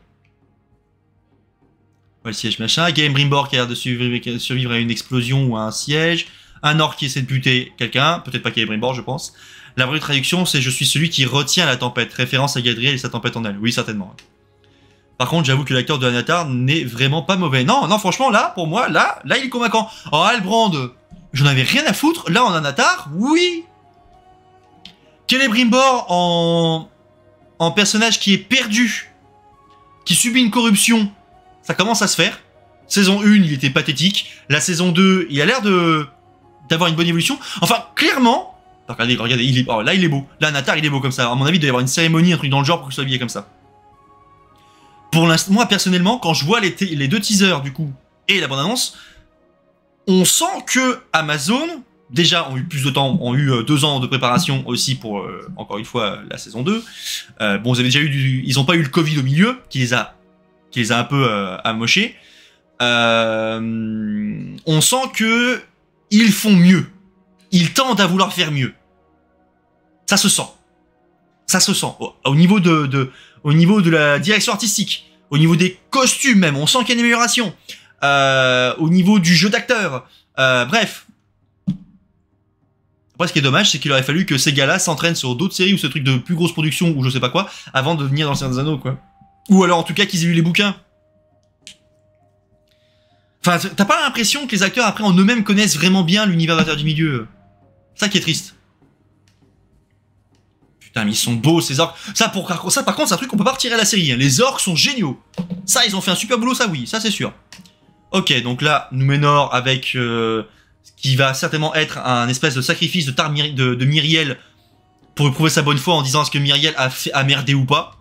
Ouais, le siège machin. Celebrimbor qui a l'air de survivre, survivre à une explosion ou à un siège. Un orc qui essaie de buter quelqu'un. Peut-être pas Celebrimbor, je pense. La vraie traduction, c'est « Je suis celui qui retient la tempête ». Référence à Gadriel et sa tempête en elle. Oui, certainement. Par contre, j'avoue que l'acteur de Anatar n'est vraiment pas mauvais. Non, non, franchement, là, pour moi, là, là, il est convaincant. En Halbrand, j'en avais rien à foutre. Là, en Anatar, oui. Celebrimbor en... en personnage qui est perdu, qui subit une corruption, ça commence à se faire. Saison un, il était pathétique. La saison deux, il a l'air de d'avoir une bonne évolution. Enfin, clairement... Regardez, regardez, il est... Oh, là, il est beau. Là, Anatar, il est beau comme ça. À mon avis, il doit y avoir une cérémonie, un truc dans le genre pour qu'il soit habillé comme ça. Pour l'instant, moi, personnellement, quand je vois les, les deux teasers, du coup, et la bande-annonce, on sent que Amazon... Déjà, ont eu plus de temps, ont eu euh, deux ans de préparation aussi pour, euh, encore une fois, la saison deux. Euh, bon, ils avaient déjà eu du... Ils n'ont pas eu le Covid au milieu, qui les a, qui les a un peu euh, amochés. Euh, on sent que ils font mieux. Ils tendent à vouloir faire mieux. Ça se sent. Ça se sent. Au, au niveau de, de, au niveau de la direction artistique, au niveau des costumes même, on sent qu'il y a une amélioration. Euh, au niveau du jeu d'acteur. Euh, bref. Après, ce qui est dommage, c'est qu'il aurait fallu que ces gars-là s'entraînent sur d'autres séries ou ce truc de plus grosse production ou je sais pas quoi, avant de venir dans le Seigneur des Anneaux, quoi. Ou alors, en tout cas, qu'ils aient lu les bouquins. Enfin, t'as pas l'impression que les acteurs, après, en eux-mêmes, connaissent vraiment bien l'univers de la Terre du Milieu. Ça qui est triste. Putain, mais ils sont beaux, ces orques. Ça, pour, ça par contre, c'est un truc qu'on peut pas retirer à la série. Hein. Les orques sont géniaux. Ça, ils ont fait un super boulot, ça, oui. Ça, c'est sûr. Ok, donc là, Númenor avec... Euh, qui va certainement être un espèce de sacrifice de, Tar de, de Myriel pour prouver sa bonne foi en disant est-ce que Myriel a, fait, a merdé ou pas.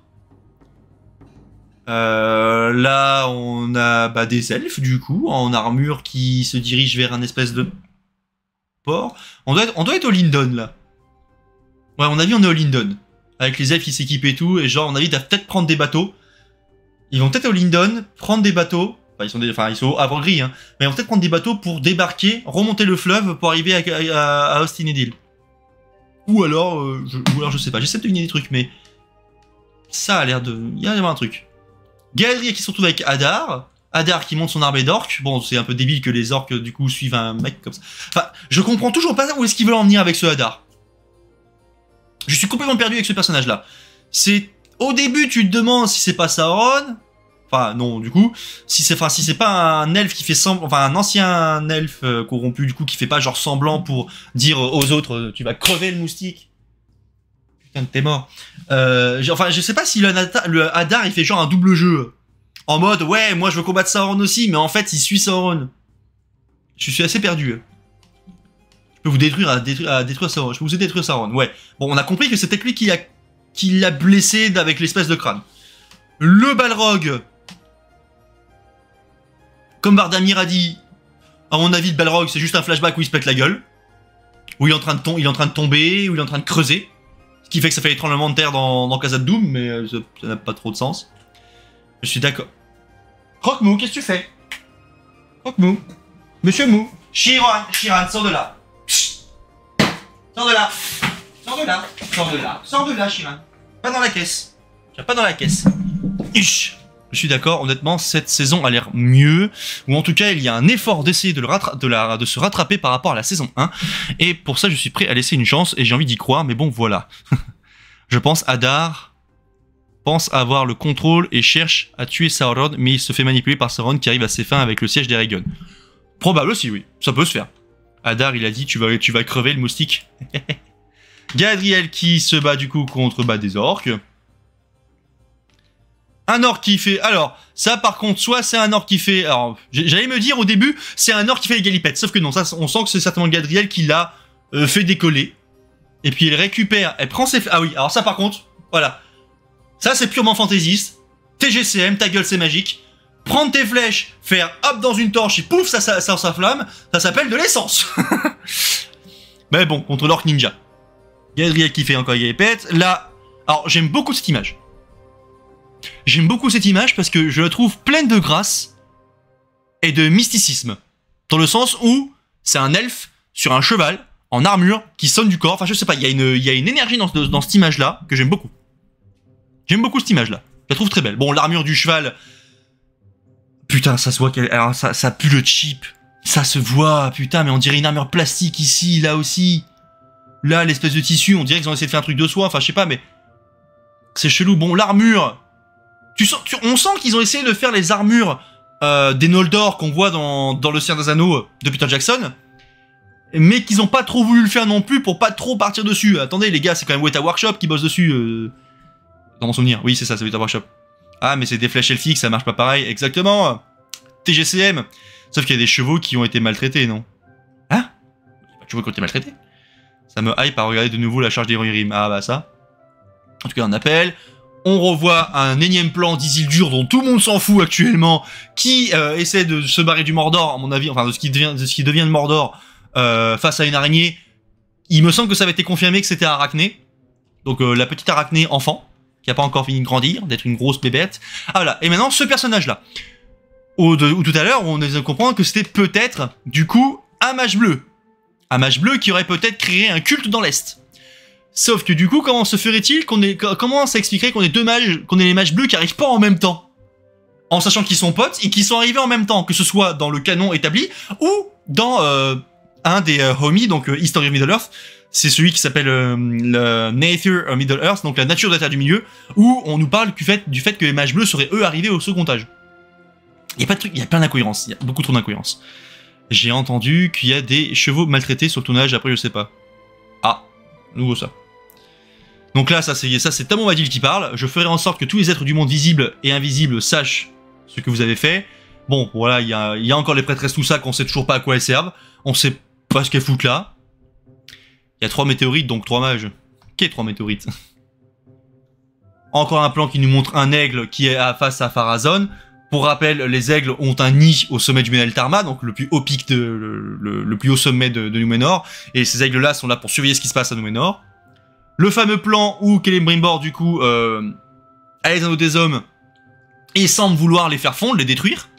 Euh, là, on a bah, des elfes, du coup, en armure qui se dirigent vers un espèce de port. On doit être, on doit être au Lindon, là. Ouais, on a vu, on est au Lindon. Avec les elfes qui s'équipent et tout, et genre, on a vu, ils doivent peut-être prendre des bateaux. Ils vont peut-être au Lindon, prendre des bateaux. Enfin, ils sont, des, enfin, ils sont avant gris, hein. Mais ils vont peut-être prendre des bateaux pour débarquer, remonter le fleuve pour arriver à, à, à Ostinedil. Ou alors, euh, je, ou alors, je sais pas, j'essaie de deviner des trucs, mais ça a l'air de... Il y a un truc. Galadriel qui se retrouve avec Hadar. Hadar qui monte son armée d'orques. Bon, c'est un peu débile que les orques, du coup, suivent un mec comme ça. Enfin, je comprends toujours pas où est-ce qu'ils veulent en venir avec ce Hadar. Je suis complètement perdu avec ce personnage-là. C'est... Au début, tu te demandes si c'est pas Sauron... Enfin, non, du coup, si c'est, enfin, si c'est pas un elfe qui fait semblant, enfin, un ancien elfe euh, corrompu, du coup, qui fait pas genre semblant pour dire aux autres, euh, tu vas crever le moustique. Putain, t'es mort. Euh, enfin, je sais pas si le, le Hadar, il fait genre un double jeu. En mode, ouais, moi, je veux combattre Sauron aussi, mais en fait, il suit Sauron. Je suis assez perdu. Je peux vous détruire à détruire, à détruire Sauron. Je peux vous aider à détruire Sauron. Ouais. Bon, on a compris que c'était lui qui l'a, qui l'a blessé avec l'espèce de crâne. Le Balrog. Comme Vardamir a dit, à mon avis, le Balrog, c'est juste un flashback où il se pète la gueule. Où il est en train de, tom il est en train de tomber, où il est en train de creuser. Ce qui fait que ça fait les tremblements de terre dans, dans Khazad Dûm, mais euh, ça n'a pas trop de sens. Je suis d'accord. Croque-Mou, qu'est-ce que tu fais? Croque-Mou. Monsieur Mou. Chiran, Chiran, sors de là. Sors de là. Sors de là. Sors de là. Sors de là, Chiran. Pas dans la caisse. Tiens, pas dans la caisse. Ish. Je suis d'accord, honnêtement, cette saison a l'air mieux, ou en tout cas, il y a un effort d'essayer de, le rattra de, la de se rattraper par rapport à la saison un, et pour ça, je suis prêt à laisser une chance, et j'ai envie d'y croire, mais bon, voilà. Je pense Hadar pense avoir le contrôle et cherche à tuer Sauron, mais il se fait manipuler par Sauron qui arrive à ses fins avec le siège d'Eragon. Probable aussi, oui, ça peut se faire. Hadar, il a dit, tu vas, tu vas crever le moustique. Galadriel qui se bat du coup contre bah, des orques. Un orc qui fait... Alors, ça par contre, soit c'est un orc qui fait... Alors, j'allais me dire au début, c'est un orc qui fait les galipettes. Sauf que non, ça, on sent que c'est certainement Galadriel qui l'a euh, fait décoller. Et puis elle récupère, elle prend ses... Ah oui, alors ça par contre, voilà. Ça c'est purement fantaisiste. T G C M, ta gueule c'est magique. Prendre tes flèches, faire hop dans une torche et pouf, ça, ça, ça s'inflamme. Ça s'appelle de l'essence. Mais bon, contre l'orc ninja. Galadriel qui fait encore les galipettes. Là, alors j'aime beaucoup cette image. J'aime beaucoup cette image parce que je la trouve pleine de grâce et de mysticisme. Dans le sens où c'est un elfe sur un cheval, en armure, qui sonne du corps. Enfin, je sais pas, il y a une, il y a une énergie dans, dans cette image-là que j'aime beaucoup. J'aime beaucoup cette image-là. Je la trouve très belle. Bon, l'armure du cheval... Putain, ça se voit qu'elle... Alors, ça, ça pue le cheap. Ça se voit, putain, mais on dirait une armure plastique ici, là aussi. Là, l'espèce de tissu, on dirait qu'ils ont essayé de faire un truc de soie. Enfin, je sais pas, mais... C'est chelou. Bon, l'armure... Tu sens, tu, on sent qu'ils ont essayé de faire les armures euh, des Noldor qu'on voit dans, dans Le Seigneur des Anneaux de Peter Jackson, mais qu'ils ont pas trop voulu le faire non plus pour pas trop partir dessus. Attendez les gars, c'est quand même Weta Workshop qui bosse dessus. Euh... Dans mon souvenir, oui c'est ça, c'est Weta Workshop. Ah mais c'est des flèches elfiques, ça marche pas pareil, exactement. T G C M. Sauf qu'il y a des chevaux qui ont été maltraités, non? Hein? Des chevaux qui ont été maltraités? Ça me hype à regarder de nouveau la charge des Rohirrim. Ah bah ça. En tout cas un appel. On revoit un énième plan d'Isildur dont tout le monde s'en fout actuellement, qui euh, essaie de se barrer du Mordor, à mon avis, enfin de ce qui devient de, ce qui devient de Mordor, euh, face à une araignée. Il me semble que ça avait été confirmé que c'était Arachné. Donc euh, la petite Arachné enfant, qui a pas encore fini de grandir, d'être une grosse bébête. Ah voilà, et maintenant ce personnage-là. Ou tout à l'heure, on a comprendre que c'était peut-être, du coup, un mage bleu. Un mage bleu qui aurait peut-être créé un culte dans l'Est. Sauf que du coup, comment se ferait-il qu'on ait, comment ça expliquerait qu'on ait deux mages, qu'on ait les mages bleus qui arrivent pas en même temps, en sachant qu'ils sont potes et qu'ils sont arrivés en même temps, que ce soit dans le canon établi ou dans euh, un des euh, homies, donc euh, History of Middle Earth, c'est celui qui s'appelle euh, le Nature of Middle Earth, donc la nature de la Terre du Milieu, où on nous parle du fait, du fait que les mages bleus seraient eux arrivés au second âge. Il y a pas de truc, il y a plein d'incohérences, il y a beaucoup trop d'incohérences. J'ai entendu qu'il y a des chevaux maltraités sur le tournage, après je sais pas. Ah, nouveau ça. Donc là, ça c'est ça c'est Tamon Badil qui parle. Je ferai en sorte que tous les êtres du monde visibles et invisibles sachent ce que vous avez fait. Bon, voilà, il y a, y a encore les prêtresses, tout ça, qu'on sait toujours pas à quoi elles servent. On sait pas ce qu'elles foutent là. Il y a trois météorites, donc trois mages. Qu'est trois météorites? Encore un plan qui nous montre un aigle qui est à face à Pharazôn. Pour rappel, les aigles ont un nid au sommet du Menel Tarma, donc le plus haut pic, de, le, le, le plus haut sommet de, de Númenor. Et ces aigles-là sont là pour surveiller ce qui se passe à Númenor. Le fameux plan où Celebrimbor, du coup, euh, a les anneaux des hommes et semble vouloir les faire fondre, les détruire.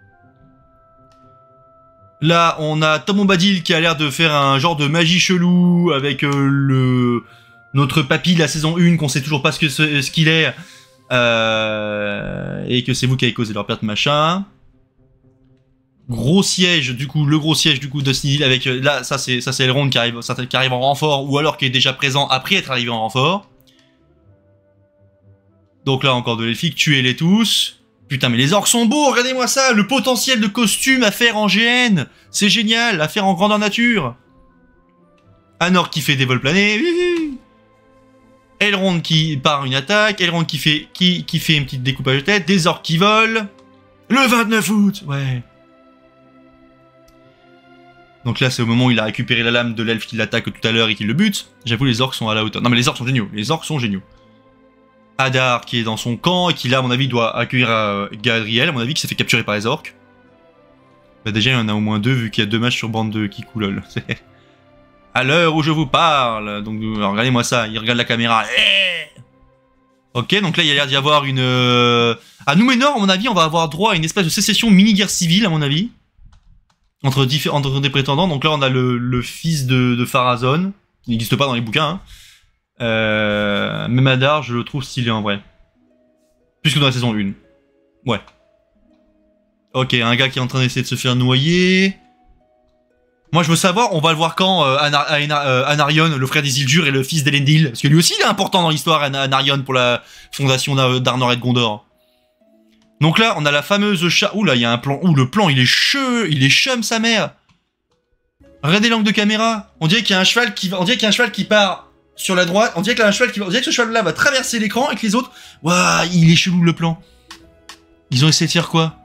Là, on a Tamon Badil qui a l'air de faire un genre de magie chelou avec euh, le notre papy de la saison un qu'on sait toujours pas ce que ce, ce qu'il est euh, et que c'est vous qui avez causé leur perte machin. Gros siège du coup, le gros siège du coup de Snidil avec là ça c'est ça c'est Elrond qui arrive ça, qui arrive en renfort ou alors qui est déjà présent après être arrivé en renfort. Donc là encore de l'elfique, tuez-les tous. Putain mais les orques sont beaux, regardez-moi ça, le potentiel de costume à faire en G N, c'est génial, à faire en grandeur nature. Un orc qui fait des vols planés. Elrond qui part une attaque, Elrond qui fait qui qui fait une petite découpage de tête, des orques qui volent. Le vingt-neuf août, ouais. Donc là, c'est au moment où il a récupéré la lame de l'elfe qui l'attaque tout à l'heure et qui le bute. J'avoue, les orques sont à la hauteur. Non mais les orques sont géniaux, les orques sont géniaux. Hadar qui est dans son camp et qui là, à mon avis, doit accueillir euh, Galadriel, à mon avis, qui s'est fait capturer par les orques. Bah déjà, il y en a au moins deux, vu qu'il y a deux mages sur bande de Kiku, lol. À l'heure où je vous parle, donc regardez-moi ça, il regarde la caméra. Ok, donc là, il y a l'air d'y avoir une... Euh... À Númenor, à mon avis, on va avoir droit à une espèce de sécession mini-guerre civile, à mon avis. entre, diffé- entre des prétendants. Donc là, on a le, le fils de, de Pharazôn, qui n'existe pas dans les bouquins. Hein. Euh, mais Madar, je le trouve stylé en vrai. Plus que dans la saison un. Ouais. Ok, un gars qui est en train d'essayer de se faire noyer. Moi, je veux savoir, on va le voir quand euh, Anar Anar euh, Anarion, le frère d'Isildur et le fils d'Elendil. Parce que lui aussi, il est important dans l'histoire, An Anarion, pour la fondation d'Arnor et de Gondor. Donc là, on a la fameuse chat. Ouh là, il y a un plan. Ouh, le plan, il est cheux, il est chum, sa mère. Regardez l'angle de caméra. On dirait qu'il y a un cheval qui va. On dirait qu'il y a un cheval qui part sur la droite. On dirait qu'il y a un cheval qui va. On dirait que ce cheval-là va traverser l'écran et que les autres. Waouh, il est chelou le plan. Ils ont essayé de faire quoi?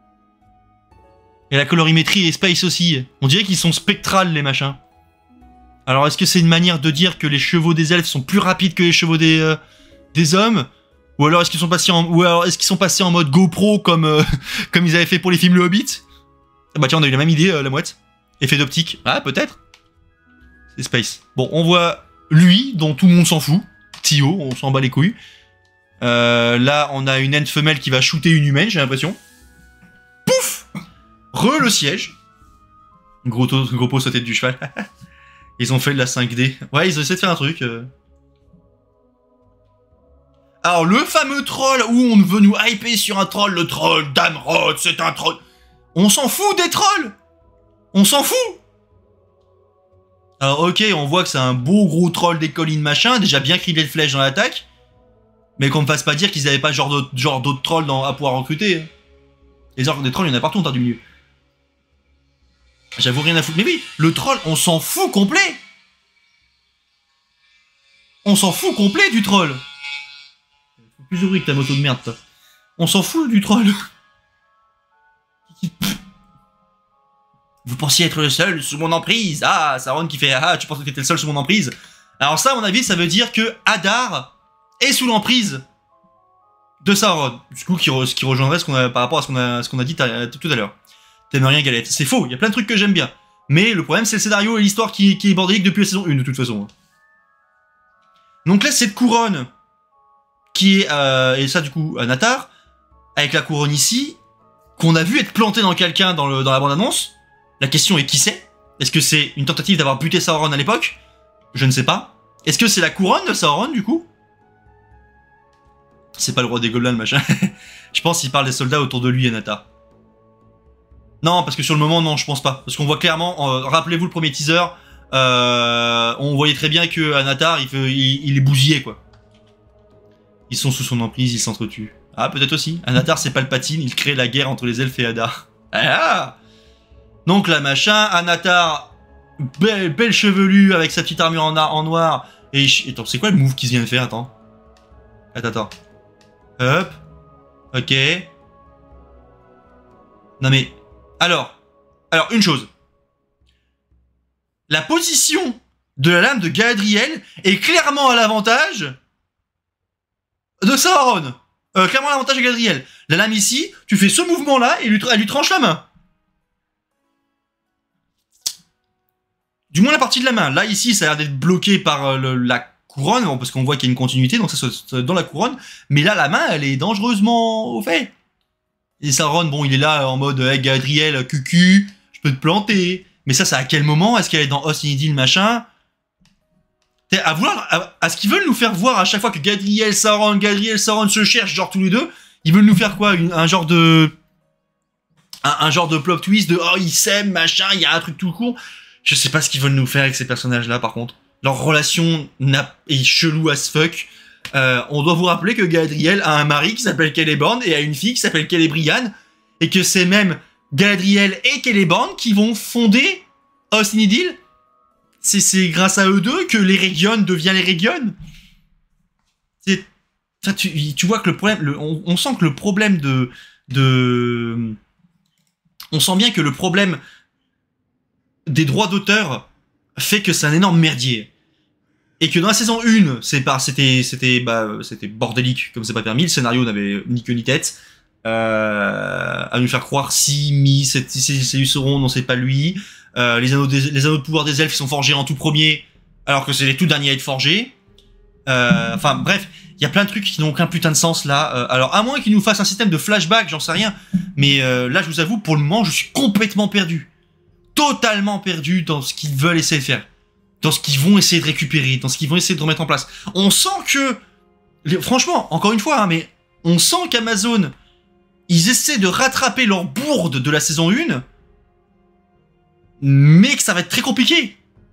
Et la colorimétrie et Space aussi. On dirait qu'ils sont spectrales, les machins. Alors, est-ce que c'est une manière de dire que les chevaux des elfes sont plus rapides que les chevaux des, euh, des hommes? Ou alors est-ce qu'ils sont passés en, ou alors est-ce qu'ils sont passés en mode GoPro comme, euh, comme ils avaient fait pour les films Le Hobbit? Ah bah tiens, on a eu la même idée, euh, la mouette. Effet d'optique. Ah, peut-être. C'est Space. Bon, on voit lui, dont tout le monde s'en fout. Tio, on s'en bat les couilles. Euh, là, on a une ente femelle qui va shooter une humaine, j'ai l'impression. Pouf! Re le siège. Gros, gros pot sauté du cheval. Ils ont fait de la cinq D. Ouais, ils ont essayé de faire un truc. Euh... Alors, le fameux troll où on veut nous hyper sur un troll, le troll d'Amrod, c'est un troll. On s'en fout des trolls. On s'en fout. Alors, ok, on voit que c'est un beau gros troll des collines machin, déjà bien criblé de flèches dans l'attaque. Mais qu'on me fasse pas dire qu'ils avaient pas genre d'autres genre d'autres trolls dans, à pouvoir recruter. Les orques des trolls, il y en a partout en terre du milieu. J'avoue rien à foutre. Mais oui, le troll, on s'en fout complet. On s'en fout complet du troll. Faut plus ouvrir que ta moto de merde, toi. On s'en fout du troll. Vous pensiez être le seul sous mon emprise. Ah, Sauron qui fait ah, tu pensais que t'étais le seul sous mon emprise. Alors ça, à mon avis, ça veut dire que Hadar est sous l'emprise de Sauron. Du coup, qui, re, qui rejoindrait ce qu'on a par rapport à ce qu'on a, ce qu'on a dit tout à l'heure. T'aimes rien, Galette. C'est faux, il y a plein de trucs que j'aime bien. Mais le problème, c'est le scénario et l'histoire qui, qui est bordélique depuis la saison un, de toute façon. Donc là, cette couronne, qui est, euh, et ça du coup, Anatar, avec la couronne ici, qu'on a vu être plantée dans quelqu'un dans, le, dans la bande-annonce. La question est qui c'est? Est-ce que c'est une tentative d'avoir buté Sauron à l'époque? Je ne sais pas. Est-ce que c'est la couronne de Sauron, du coup? C'est pas le roi des gobelins, le machin. Je pense qu'il parle des soldats autour de lui, Anatar. Non, parce que sur le moment, non, je pense pas. Parce qu'on voit clairement, euh, rappelez-vous le premier teaser, euh, on voyait très bien que Anatar, il, fait, il, il est bousillé, quoi. Ils sont sous son emprise, ils s'entretuent. Ah, peut-être aussi. Anatar, c'est Palpatine, il crée la guerre entre les elfes et Hadar. Ah! Donc là, machin, Anatar, belle, belle chevelue, avec sa petite armure en, en noir. Et, attends, c'est quoi le move qu'il vient de faire? Attends. Attends, attends. Hop. Ok. Non mais... Alors, alors une chose. La position de la lame de Galadriel est clairement à l'avantage de Sauron. Euh, clairement à l'avantage de Galadriel. La lame ici, tu fais ce mouvement-là et lui, elle lui tranche la main. Du moins la partie de la main. Là, ici, ça a l'air d'être bloqué par euh, le, la couronne, bon, parce qu'on voit qu'il y a une continuité, donc ça c'est dans la couronne. Mais là, la main, elle est dangereusement au fait. Et Sauron, bon, il est là en mode hey, Galadriel, cucu, je peux te planter. Mais ça, c'est à quel moment? Est-ce qu'elle est dans Host-in-Idyll, machin? À vouloir, à, à ce qu'ils veulent nous faire voir à chaque fois que Galadriel, Sauron, Galadriel, Sauron se cherchent, genre tous les deux, ils veulent nous faire quoi? Une, un genre de... Un, un genre de plot twist de oh, ils s'aiment, machin, il y a un truc tout court. Je sais pas ce qu'ils veulent nous faire avec ces personnages-là, par contre. Leur relation est chelou as fuck. Euh, on doit vous rappeler que Galadriel a un mari qui s'appelle Celeborn et a une fille qui s'appelle Celebrian, et que c'est même Galadriel et Celeborn qui vont fonder Host-in-Idyll. C'est grâce à eux deux que l'Eregion devient l'Eregion. Enfin, tu, tu vois que le problème, le, on, on sent que le problème de, de, on sent bien que le problème des droits d'auteur fait que c'est un énorme merdier. Et que dans la saison un, c'est pas, c'était, c'était, bah, c'était bordélique, comme c'est pas permis, le scénario n'avait ni queue ni tête, euh, à nous faire croire si, mi, c'est, c'est Sauron, non c'est pas lui, euh, les anneaux, des, les anneaux de pouvoir des elfes sont forgés en tout premier, alors que c'est les tout derniers à être forgés, euh, enfin bref, il y a plein de trucs qui n'ont aucun putain de sens là, euh, alors à moins qu'ils nous fassent un système de flashback, j'en sais rien, mais euh, là je vous avoue, pour le moment, je suis complètement perdu. totalement perdus dans ce qu'ils veulent essayer de faire. Dans ce qu'ils vont essayer de récupérer, dans ce qu'ils vont essayer de remettre en place. On sent que... Franchement, encore une fois, hein, mais on sent qu'Amazon, ils essaient de rattraper leur bourde de la saison un, mais que ça va être très compliqué.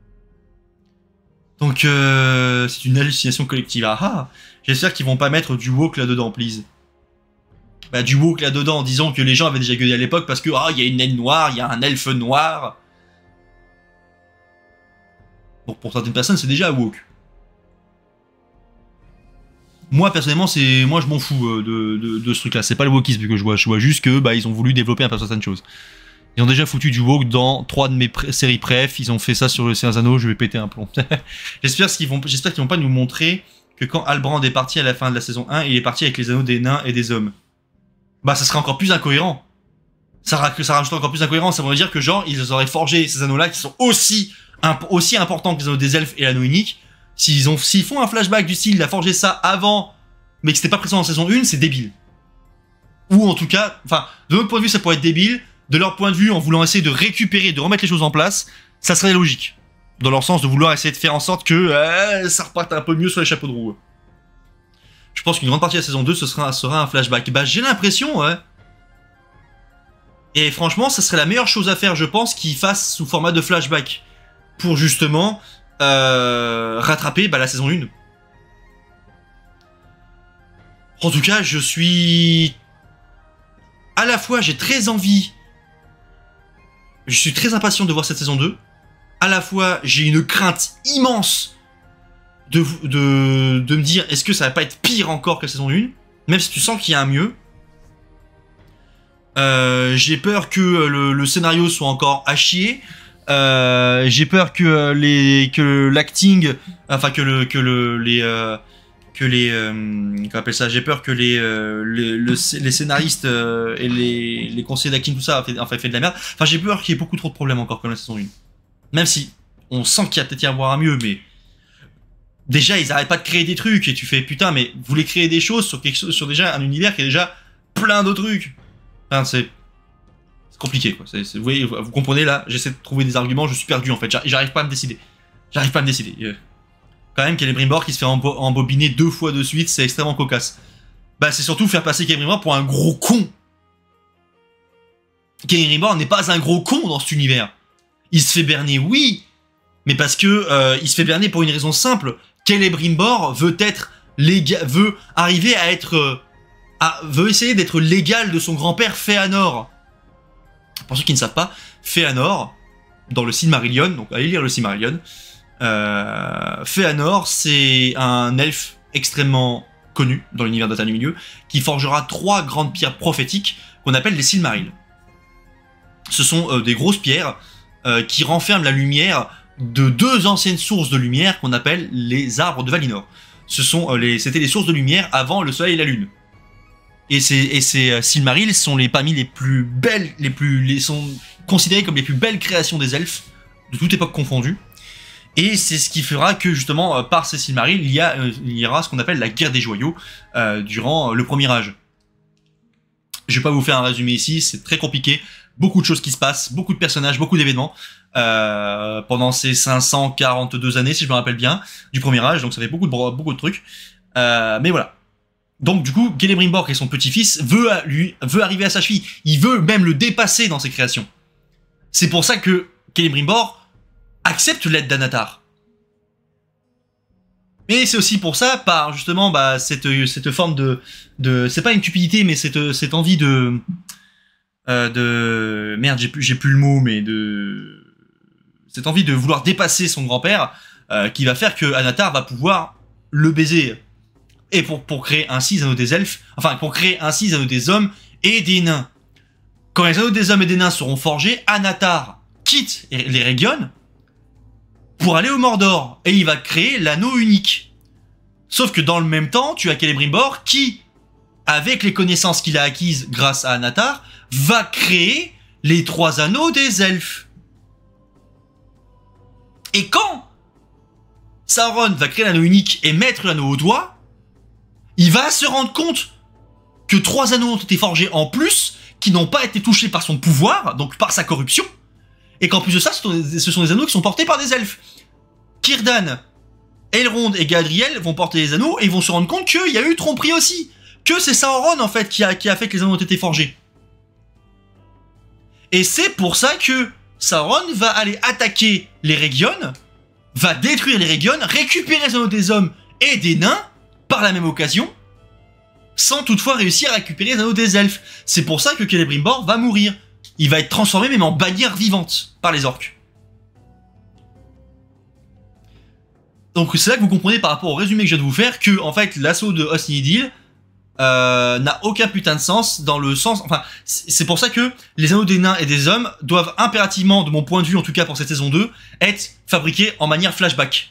Donc, euh, c'est une hallucination collective. Ah, ah. J'espère qu'ils vont pas mettre du woke là-dedans, please. Bah, du woke là-dedans, disons que les gens avaient déjà gueulé à l'époque parce que, ah, il y a une naine noire, il y a un elfe noir. Bon, pour certaines personnes, c'est déjà woke. Moi, personnellement, c'est, moi, je m'en fous euh, de, de, de ce truc-là. C'est pas le wokisme que je vois. Je vois juste que, bah, ils ont voulu développer un peu certaines choses. Ils ont déjà foutu du woke dans trois de mes pré séries préf. Ils ont fait ça sur le Seigneur des Anneaux. Je vais péter un plomb. J'espère qu'ils vont, j'espère qu'ils vont pas nous montrer que quand Halbrand est parti à la fin de la saison un, il est parti avec les anneaux des nains et des hommes. Bah, ça serait encore plus incohérent. Ça, ça rajoute encore plus d'incohérence. Ça voudrait dire que, genre, ils auraient forgé ces anneaux-là qui sont aussi, imp aussi importants que les anneaux des elfes et l'anneau unique. S'ils ont, s'ils font un flashback du style, il a forgé ça avant, mais que c'était pas présent en saison un, c'est débile. Ou en tout cas, enfin, de notre point de vue, ça pourrait être débile. De leur point de vue, en voulant essayer de récupérer, de remettre les choses en place, ça serait logique. Dans leur sens de vouloir essayer de faire en sorte que euh, ça reparte un peu mieux sur les chapeaux de roue. Je pense qu'une grande partie de la saison deux, ce sera, sera un flashback. Bah, j'ai l'impression, ouais. Et franchement, ça serait la meilleure chose à faire, je pense, qu'ils fassent sous format de flashback. Pour justement euh, rattraper bah, la saison un. En tout cas, je suis... À la fois, j'ai très envie... Je suis très impatient de voir cette saison deux. À la fois, j'ai une crainte immense de, de, de me dire, est-ce que ça va pas être pire encore que la saison un? Même si tu sens qu'il y a un mieux. Euh, j'ai peur que le, le scénario soit encore à chier. Euh, j'ai peur que les que l'acting, enfin que le que le les euh, que les euh, comment on appelle ça, j'ai peur que les euh, les, le, les scénaristes euh, et les les conseillers d'acting tout ça fait enfin fait de la merde. Enfin j'ai peur qu'il y ait beaucoup trop de problèmes encore comme la saison un. Même si on sent qu'il y a peut-être y avoir un mieux, mais déjà ils arrêtent pas de créer des trucs et tu fais putain mais vous voulez créer des choses sur quelque chose, sur déjà un univers qui est déjà plein de trucs. Enfin c'est C'est compliqué quoi, c'est, c'est, vous voyez, vous comprenez là, j'essaie de trouver des arguments, je suis perdu en fait, j'arrive pas à me décider. J'arrive pas à me décider. Euh, quand même, Celebrimbor qui se fait embo embobiner deux fois de suite, c'est extrêmement cocasse. Bah c'est surtout faire passer Celebrimbor pour un gros con. Celebrimbor n'est pas un gros con dans cet univers. Il se fait berner, oui, mais parce que euh, il se fait berner pour une raison simple. Celebrimbor veut être légal, veut arriver à être, euh, à, veut essayer d'être l'égal de son grand-père Fëanor. Pour ceux qui ne savent pas, Fëanor, dans le Silmarillion, donc allez lire le Silmarillion, euh, Fëanor, c'est un elfe extrêmement connu dans l'univers d'Atan du Milieu, qui forgera trois grandes pierres prophétiques qu'on appelle les Silmarils. Ce sont euh, des grosses pierres euh, qui renferment la lumière de deux anciennes sources de lumière qu'on appelle les arbres de Valinor. Ce sont euh, les, c'était les sources de lumière avant le soleil et la lune. Et ces, et ces euh, Silmarils sont les, parmi les plus belles, les plus, les, sont considérés comme les plus belles créations des elfes, de toute époque confondue. Et c'est ce qui fera que justement, euh, par ces Silmarils, il y, a, euh, il y aura ce qu'on appelle la guerre des joyaux, euh, durant euh, le premier âge. Je vais pas vous faire un résumé ici, c'est très compliqué, beaucoup de choses qui se passent, beaucoup de personnages, beaucoup d'événements, euh, pendant ces cinq cent quarante-deux années, si je me rappelle bien, du premier âge, donc ça fait beaucoup de, beaucoup de trucs, euh, mais voilà. Donc du coup, Celebrimbor et son petit-fils veut, lui, veut arriver à sa cheville. Il veut même le dépasser dans ses créations. C'est pour ça que Celebrimbor accepte l'aide d'Anatar. Mais c'est aussi pour ça, par justement bah, cette, cette forme de... de c'est pas une cupidité, mais cette, cette envie de... Euh, de... Merde, j'ai plus, j'ai plus le mot, mais de... Cette envie de vouloir dépasser son grand-père, euh, qui va faire que Anatar va pouvoir le baiser. Et pour, pour créer ainsi les anneaux des elfes, enfin pour créer ainsi les anneaux des hommes et des nains. Quand les anneaux des hommes et des nains seront forgés, Anatar quitte les régions pour aller au Mordor, et il va créer l'anneau unique. Sauf que dans le même temps, tu as Celebrimbor qui, avec les connaissances qu'il a acquises grâce à Anatar, va créer les trois anneaux des elfes. Et quand Sauron va créer l'anneau unique et mettre l'anneau au doigt, il va se rendre compte que trois anneaux ont été forgés en plus, qui n'ont pas été touchés par son pouvoir, donc par sa corruption, et qu'en plus de ça, ce sont, des, ce sont des anneaux qui sont portés par des elfes. Círdan, Elrond et Galadriel vont porter les anneaux et vont se rendre compte qu'il y a eu tromperie aussi. Que c'est Sauron en fait qui a, qui a fait que les anneaux ont été forgés. Et c'est pour ça que Sauron va aller attaquer les Régions, va détruire les Régions, récupérer les anneaux des hommes et des nains par la même occasion, sans toutefois réussir à récupérer les anneaux des elfes. C'est pour ça que Celebrimbor va mourir. Il va être transformé même en bannière vivante par les orques. Donc c'est là que vous comprenez par rapport au résumé que je viens de vous faire que en fait l'assaut de Osnidil euh, n'a aucun putain de sens dans le sens... Enfin c'est pour ça que les anneaux des nains et des hommes doivent impérativement, de mon point de vue en tout cas pour cette saison deux, être fabriqués en manière flashback.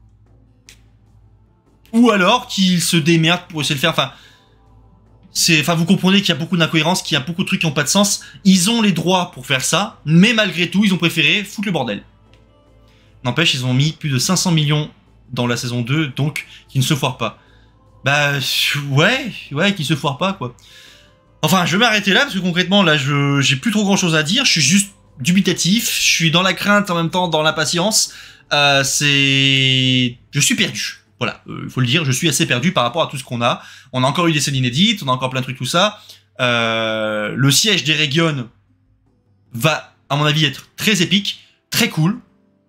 Ou alors qu'ils se démerdent pour essayer de le faire... Enfin, c'est, enfin vous comprenez qu'il y a beaucoup d'incohérences, qu'il y a beaucoup de trucs qui n'ont pas de sens. Ils ont les droits pour faire ça, mais malgré tout ils ont préféré foutre le bordel. N'empêche, ils ont mis plus de cinq cents millions dans la saison deux, donc qui ne se foire pas. Bah ouais, ouais, qui se foire pas quoi. Enfin, je vais m'arrêter là parce que concrètement là, je j'ai plus trop grand chose à dire. Je suis juste dubitatif, je suis dans la crainte en même temps dans l'impatience. Euh, c'est, je suis perdu. Voilà, il euh, faut le dire, je suis assez perdu par rapport à tout ce qu'on a. On a encore eu des scènes inédites, on a encore plein de trucs tout ça. Euh, le siège des Régions va, à mon avis, être très épique, très cool.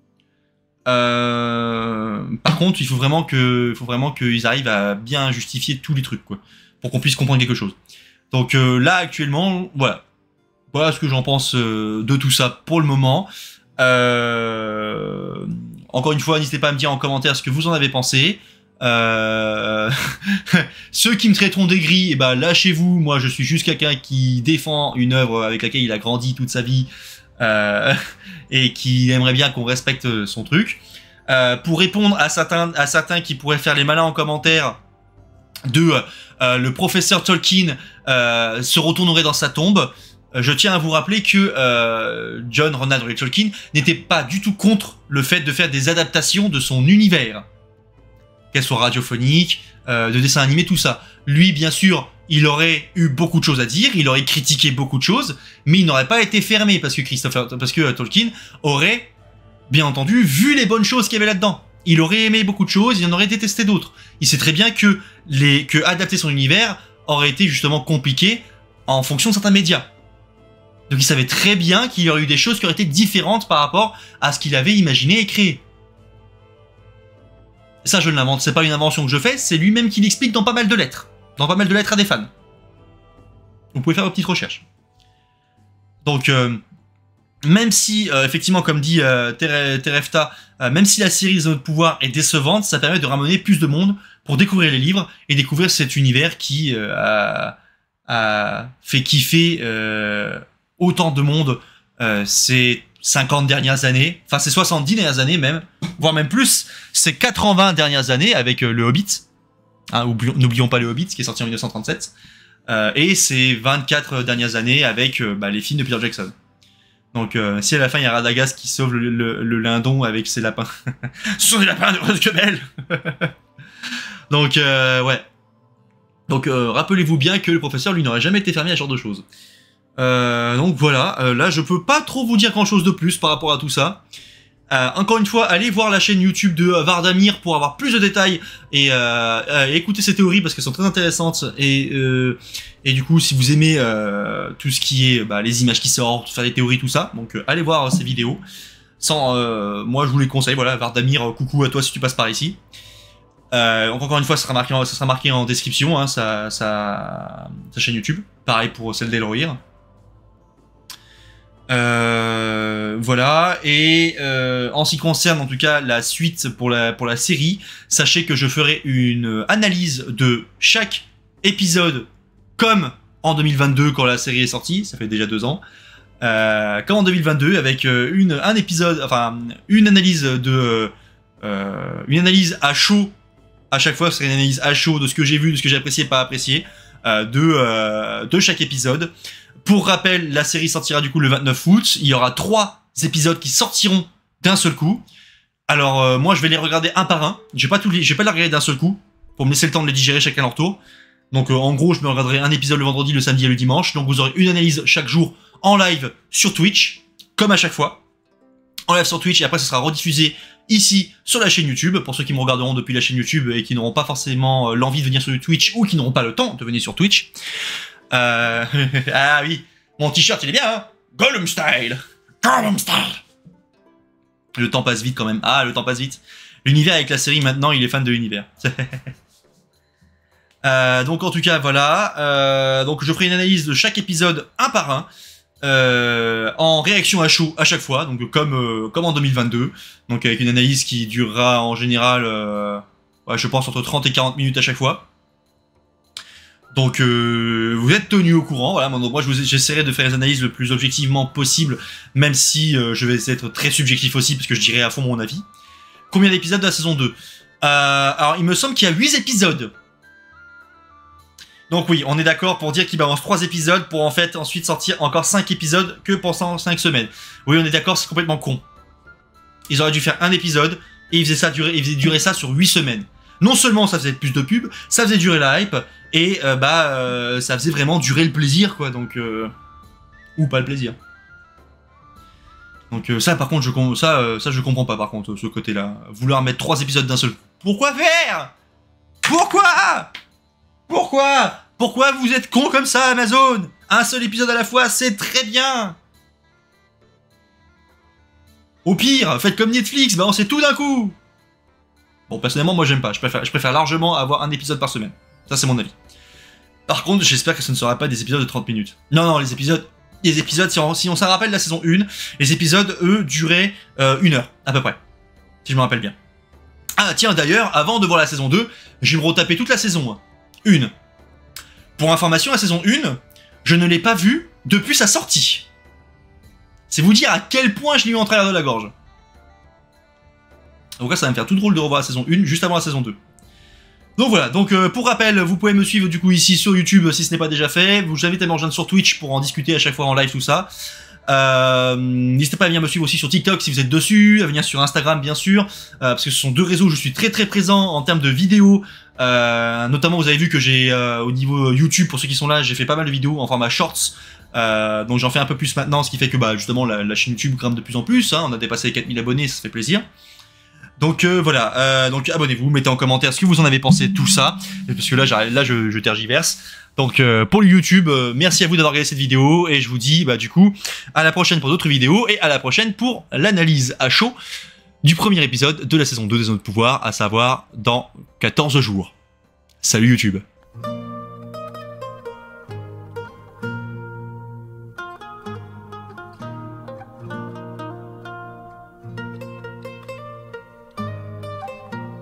Euh, par contre, il faut vraiment que, il faut vraiment qu'ils arrivent à bien justifier tous les trucs, quoi, pour qu'on puisse comprendre quelque chose. Donc euh, là, actuellement, voilà, voilà ce que j'en pense euh, de tout ça pour le moment. Euh, encore une fois, n'hésitez pas à me dire en commentaire ce que vous en avez pensé. Euh, ceux qui me traiteront d'aigri, eh ben lâchez-vous. Moi, je suis juste quelqu'un qui défend une œuvre avec laquelle il a grandi toute sa vie. Euh, et qui aimerait bien qu'on respecte son truc. Euh, pour répondre à certains, à certains qui pourraient faire les malins en commentaire de euh, le professeur Tolkien euh, se retournerait dans sa tombe, euh, je tiens à vous rappeler que euh, John Ronald Reuel Tolkien n'était pas du tout contre le fait de faire des adaptations de son univers, qu'elles soient radiophoniques, euh, de dessins animés, tout ça. Lui, bien sûr, il aurait eu beaucoup de choses à dire, il aurait critiqué beaucoup de choses, mais il n'aurait pas été fermé parce que Christopher, parce que Tolkien aurait, bien entendu, vu les bonnes choses qu'il y avait là-dedans. Il aurait aimé beaucoup de choses, il en aurait détesté d'autres. Il sait très bien que les, que adapter son univers aurait été justement compliqué en fonction de certains médias. Donc il savait très bien qu'il y aurait eu des choses qui auraient été différentes par rapport à ce qu'il avait imaginé et créé. Ça, je ne l'invente, c'est pas une invention que je fais, c'est lui-même qui l'explique dans pas mal de lettres. Dans pas mal de lettres à des fans. Vous pouvez faire vos petites recherches. Donc, euh, même si, euh, effectivement, comme dit euh, Terefta, euh, même si la série des Anneaux de Pouvoir est décevante, ça permet de ramener plus de monde pour découvrir les livres et découvrir cet univers qui euh, a, a fait kiffer euh, autant de monde euh, ces cinquante dernières années, enfin ces soixante-dix dernières années même, voire même plus, ces quatre-vingts dernières années avec euh, le Hobbit. Hein, n'oublions pas le Hobbit qui est sorti en mille neuf cent trente-sept, euh, et ces vingt-quatre dernières années avec euh, bah, les films de Peter Jackson. Donc euh, si à la fin il y a Radagast qui sauve le, le, le lindon avec ses lapins, ce sont des lapins de Rosquebel. Donc euh, ouais. Donc euh, rappelez-vous bien que le professeur lui n'aurait jamais été fermé à ce genre de choses. Euh, donc voilà, euh, là je peux pas trop vous dire grand chose de plus par rapport à tout ça. Euh, encore une fois, allez voir la chaîne YouTube de euh, Vardamir pour avoir plus de détails et euh, euh, écouter ses théories parce qu'elles sont très intéressantes et euh, et du coup si vous aimez euh, tout ce qui est bah, les images qui sortent, faire des théories, tout ça, donc euh, allez voir euh, ces vidéos. Sans, euh, moi je vous les conseille, voilà, Vardamir, euh, coucou à toi si tu passes par ici. Euh, donc encore une fois, ça sera marqué en, ça sera marqué en description, hein, sa, sa, sa chaîne YouTube. Pareil pour celle d'Elrohir. Euh, voilà, et euh, en ce qui concerne en tout cas la suite pour la, pour la série, sachez que je ferai une analyse de chaque épisode comme en deux mille vingt-deux quand la série est sortie, ça fait déjà deux ans, euh, comme en deux mille vingt-deux avec une, un épisode, enfin une analyse de euh, une analyse à chaud, à chaque fois ce serait une analyse à chaud de ce que j'ai vu, de ce que j'ai apprécié, pas apprécié, euh, de, euh, de chaque épisode. Pour rappel, la série sortira du coup le vingt-neuf août. Il y aura trois épisodes qui sortiront d'un seul coup. Alors euh, moi je vais les regarder un par un. Je vais pas tout les, je vais pas les regarder d'un seul coup pour me laisser le temps de les digérer chacun à leur tour. Donc euh, en gros je me regarderai un épisode le vendredi, le samedi et le dimanche. Donc vous aurez une analyse chaque jour en live sur Twitch, comme à chaque fois. en live sur Twitch et après ça sera rediffusé ici sur la chaîne YouTube pour ceux qui me regarderont depuis la chaîne YouTube et qui n'auront pas forcément l'envie de venir sur Twitch ou qui n'auront pas le temps de venir sur Twitch. Euh... ah oui, mon t-shirt il est bien, hein, Gollum style, Gollum style. Le temps passe vite quand même. Ah, le temps passe vite. L'univers avec la série maintenant, il est fan de l'univers. euh, donc en tout cas voilà. Euh, donc je ferai une analyse de chaque épisode un par un. Euh, en réaction à chaud à chaque fois, donc comme euh, comme en deux mille vingt-deux, donc avec une analyse qui durera en général, euh, ouais, je pense entre trente et quarante minutes à chaque fois. Donc euh, vous êtes tenus au courant, voilà. Moi j'essaierai de faire les analyses le plus objectivement possible, même si euh, je vais être très subjectif aussi, parce que je dirai à fond mon avis. Combien d'épisodes de la saison deux? euh, Alors il me semble qu'il y a huit épisodes. Donc oui, on est d'accord pour dire qu'il balance trois épisodes pour en fait ensuite sortir encore cinq épisodes que pendant cinq semaines. Oui, on est d'accord, c'est complètement con. Ils auraient dû faire un épisode et ils faisaient, ça durer, ils faisaient durer ça sur huit semaines. Non seulement ça faisait plus de pubs, ça faisait durer la hype et euh, bah euh, ça faisait vraiment durer le plaisir quoi, donc euh... ou pas le plaisir. Donc euh, ça par contre je ça euh, ça je comprends pas par contre ce côté-là, vouloir mettre trois épisodes d'un seul. Pourquoi faire? Pourquoi? Pourquoi? Pourquoi vous êtes con comme ça, Amazon? Un seul épisode à la fois, c'est très bien. Au pire, faites comme Netflix, balancez tout d'un coup. Bon, personnellement, moi j'aime pas. Je préfère, je préfère largement avoir un épisode par semaine. Ça, c'est mon avis. Par contre, j'espère que ce ne sera pas des épisodes de trente minutes. Non, non, les épisodes... Les épisodes, si on, si on s'en rappelle la saison un, les épisodes, eux, duraient euh, une heure, à peu près. Si je me rappelle bien. Ah, tiens, d'ailleurs, avant de voir la saison deux, je vais me retaper toute la saison un. Une. Pour information, la saison un, je ne l'ai pas vue depuis sa sortie. C'est vous dire à quel point je l'ai eu en travers de la gorge. Donc là, ça va me faire tout drôle de revoir la saison un juste avant la saison deux. Donc voilà, donc euh, pour rappel, vous pouvez me suivre du coup ici sur YouTube si ce n'est pas déjà fait. Je vous invite à me rejoindre sur Twitch pour en discuter à chaque fois en live, tout ça. Euh, N'hésitez pas à venir me suivre aussi sur TikTok si vous êtes dessus, à venir sur Instagram bien sûr, euh, parce que ce sont deux réseaux où je suis très très présent en termes de vidéos. Euh, notamment vous avez vu que j'ai euh, au niveau YouTube, pour ceux qui sont là, j'ai fait pas mal de vidéos en format shorts. Euh, donc j'en fais un peu plus maintenant, ce qui fait que bah justement la, la chaîne YouTube grimpe de plus en plus, hein, on a dépassé les quatre mille abonnés, ça fait plaisir. Donc euh, voilà, euh, donc abonnez-vous, mettez en commentaire ce que vous en avez pensé de tout ça, parce que là, là je, je tergiverse. Donc euh, pour le YouTube, euh, merci à vous d'avoir regardé cette vidéo, et je vous dis bah du coup à la prochaine pour d'autres vidéos, et à la prochaine pour l'analyse à chaud du premier épisode de la saison deux des Anneaux de Pouvoir, à savoir dans quatorze jours. Salut YouTube!